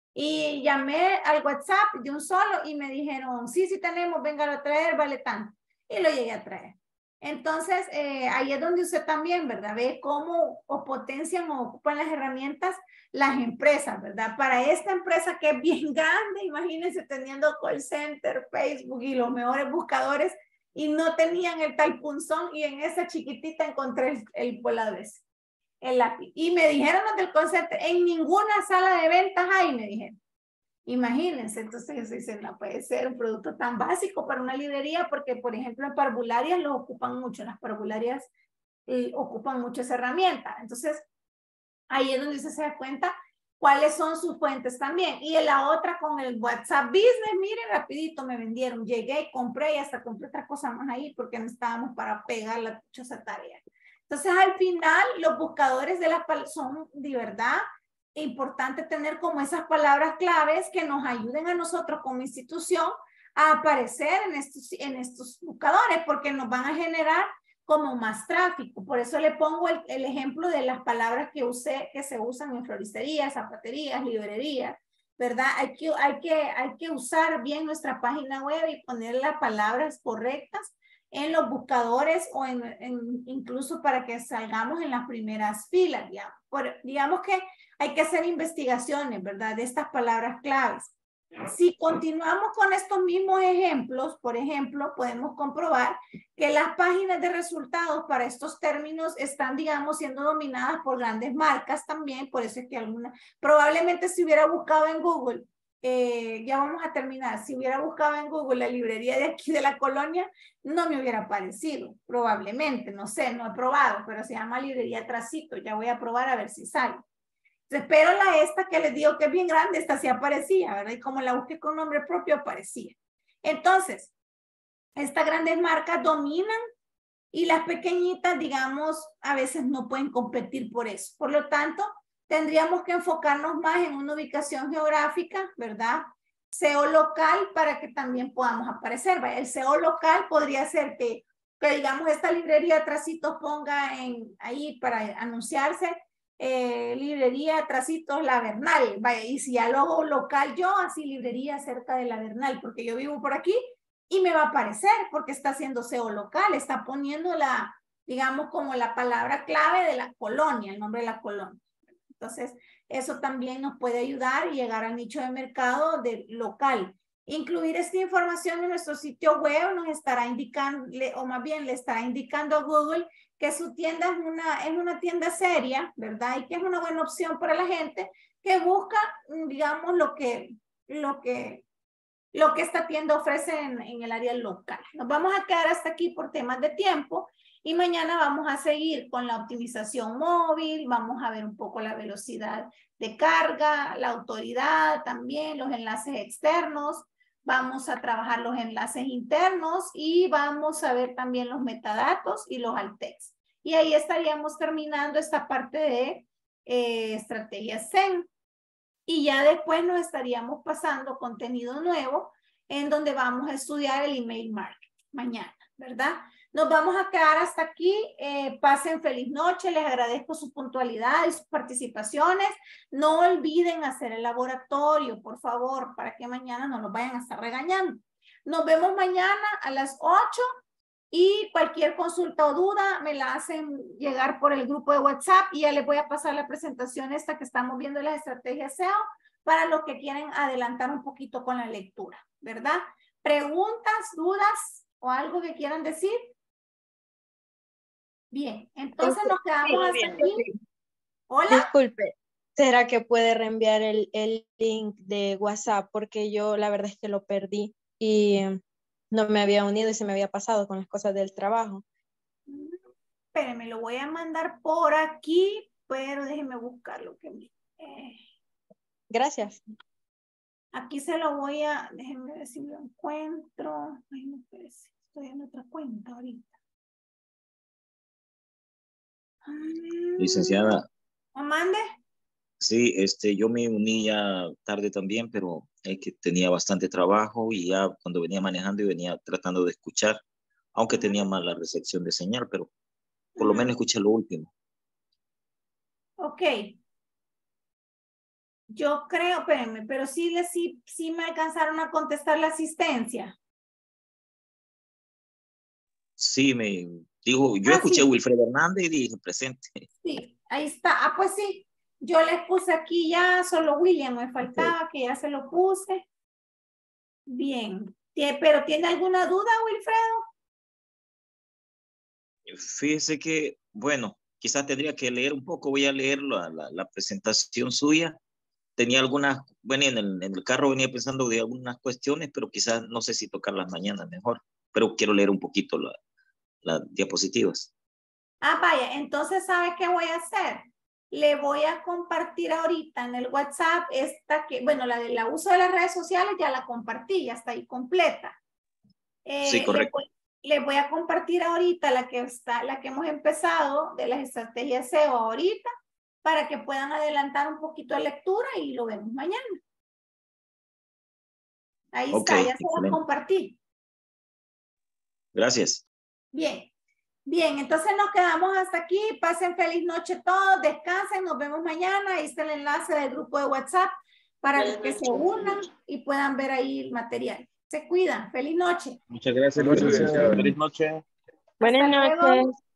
Y llamé al WhatsApp de un solo y me dijeron, sí tenemos, véngalo a traer, vale tanto. Y lo llegué a traer. Entonces, ahí es donde usted también, ¿verdad? Ve cómo o potencian o ocupan las herramientas las empresas, ¿verdad? Para esta empresa que es bien grande, imagínense teniendo call center, Facebook y los mejores buscadores y no tenían el tal punzón y en esa chiquitita encontré el volador ese. El lápiz. Y me dijeron los del concepto, en ninguna sala de ventas hay, me dijeron. Imagínense, entonces dicen, no puede ser un producto tan básico para una librería, porque por ejemplo en parvularias lo ocupan mucho, las parvularias ocupan mucho esa herramienta. Entonces, ahí es donde usted se da cuenta cuáles son sus fuentes también. Y en la otra con el WhatsApp Business, miren, rapidito me vendieron, llegué, compré y hasta compré otra cosa más ahí porque no estábamos para pegar la esa tarea. Entonces, al final, los buscadores de las son de verdad importante tener como esas palabras claves que nos ayuden a nosotros como institución a aparecer en estos buscadores porque nos van a generar como más tráfico. Por eso le pongo el ejemplo de las palabras que se usan en floristerías, zapaterías, librerías, ¿verdad? Hay que usar bien nuestra página web y poner las palabras correctas en los buscadores o incluso para que salgamos en las primeras filas, digamos. Digamos que hay que hacer investigaciones, ¿verdad? De estas palabras claves. Si continuamos con estos mismos ejemplos, por ejemplo, podemos comprobar que las páginas de resultados para estos términos están, digamos, siendo dominadas por grandes marcas también, por eso es que probablemente si hubiera buscado en Google, ya vamos a terminar, si hubiera buscado en Google la librería de aquí de la colonia, no me hubiera aparecido, probablemente, no sé, no he probado, pero se llama librería Tracito, ya voy a probar a ver si sale. Pero esta que les digo que es bien grande, esta sí aparecía, ¿verdad? Y como la busqué con nombre propio, aparecía. Entonces, estas grandes marcas dominan y las pequeñitas, digamos, a veces no pueden competir por eso. Por lo tanto, tendríamos que enfocarnos más en una ubicación geográfica, ¿verdad? SEO local para que también podamos aparecer. ¿Vale? El SEO local podría ser que digamos, esta librería Tracitos ponga ahí para anunciarse librería Tracitos La Bernal, vaya, y si ya lo hago local yo, así librería cerca de La Bernal, porque yo vivo por aquí y me va a aparecer porque está haciendo SEO local, está poniendo digamos, como la palabra clave de la colonia, el nombre de la colonia. Entonces, eso también nos puede ayudar y llegar al nicho de mercado local. Incluir esta información en nuestro sitio web nos estará indicando, o más bien le estará indicando a Google que su tienda es una tienda seria, ¿verdad? Y que es una buena opción para la gente que busca, digamos, lo que esta tienda ofrece en el área local. Nos vamos a quedar hasta aquí por temas de tiempo y mañana vamos a seguir con la optimización móvil, vamos a ver un poco la velocidad de carga, la autoridad también, los enlaces externos, vamos a trabajar los enlaces internos y vamos a ver también los metadatos y los alt text. Y ahí estaríamos terminando esta parte de estrategias SEM. Y ya después nos estaríamos pasando contenido nuevo en donde vamos a estudiar el email marketing mañana, ¿verdad? Nos vamos a quedar hasta aquí. Pasen feliz noche. Les agradezco su puntualidad y sus participaciones. No olviden hacer el laboratorio, por favor, para que mañana no nos vayan a estar regañando. Nos vemos mañana a las 8 y cualquier consulta o duda me la hacen llegar por el grupo de WhatsApp y ya les voy a pasar la presentación esta que estamos viendo de las estrategias SEO para los que quieren adelantar un poquito con la lectura, ¿verdad? ¿Preguntas, dudas o algo que quieran decir? Bien, entonces nos quedamos hasta aquí. Hola. Disculpe, ¿será que puede reenviar el link de WhatsApp? Porque yo la verdad es que lo perdí y no me había unido y se me había pasado con las cosas del trabajo. Espérenme, lo voy a mandar por aquí, pero déjenme buscar lo que me... Gracias. Aquí se lo voy a... Déjenme ver si lo encuentro. Ay, no, espérese. Estoy en otra cuenta ahorita. Licenciada, ¿Mande? sí, yo me uní ya tarde también, pero es que tenía bastante trabajo y ya cuando venía manejando y venía tratando de escuchar, aunque tenía mala recepción de señal, pero por lo menos escuché lo último. Ok. Yo creo, espérenme, pero sí me alcanzaron a contestar la asistencia. Sí, me dijo, yo escuché sí. a Wilfredo Hernández y dije presente. Sí, ahí está. Ah, pues sí. Yo les puse aquí ya, solo William me faltaba, que ya se lo puse. Bien. ¿Pero tiene alguna duda, Wilfredo? Fíjese que, bueno, quizás tendría que leer un poco, voy a leer la presentación suya. Tenía algunas, bueno, en el carro venía pensando de algunas cuestiones, pero quizás no sé si tocarlas mañana mejor, pero quiero leer un poquito las diapositivas. Ah, vaya, entonces, ¿sabe qué voy a hacer? Le voy a compartir ahorita en el WhatsApp esta que, bueno, la del uso de las redes sociales ya la compartí, ya está ahí completa. Sí, correcto. Le voy a compartir ahorita la que hemos empezado de las estrategias SEO ahorita para que puedan adelantar un poquito de lectura y lo vemos mañana. Ahí está, ya se la compartí. Gracias. Bien. Bien, entonces nos quedamos hasta aquí. Pasen feliz noche todos, descansen, nos vemos mañana. Ahí está el enlace del grupo de WhatsApp para que se unan y puedan ver ahí el material. Se cuidan. Feliz noche. Muchas gracias. Feliz noche. Feliz noche. Buenas noches.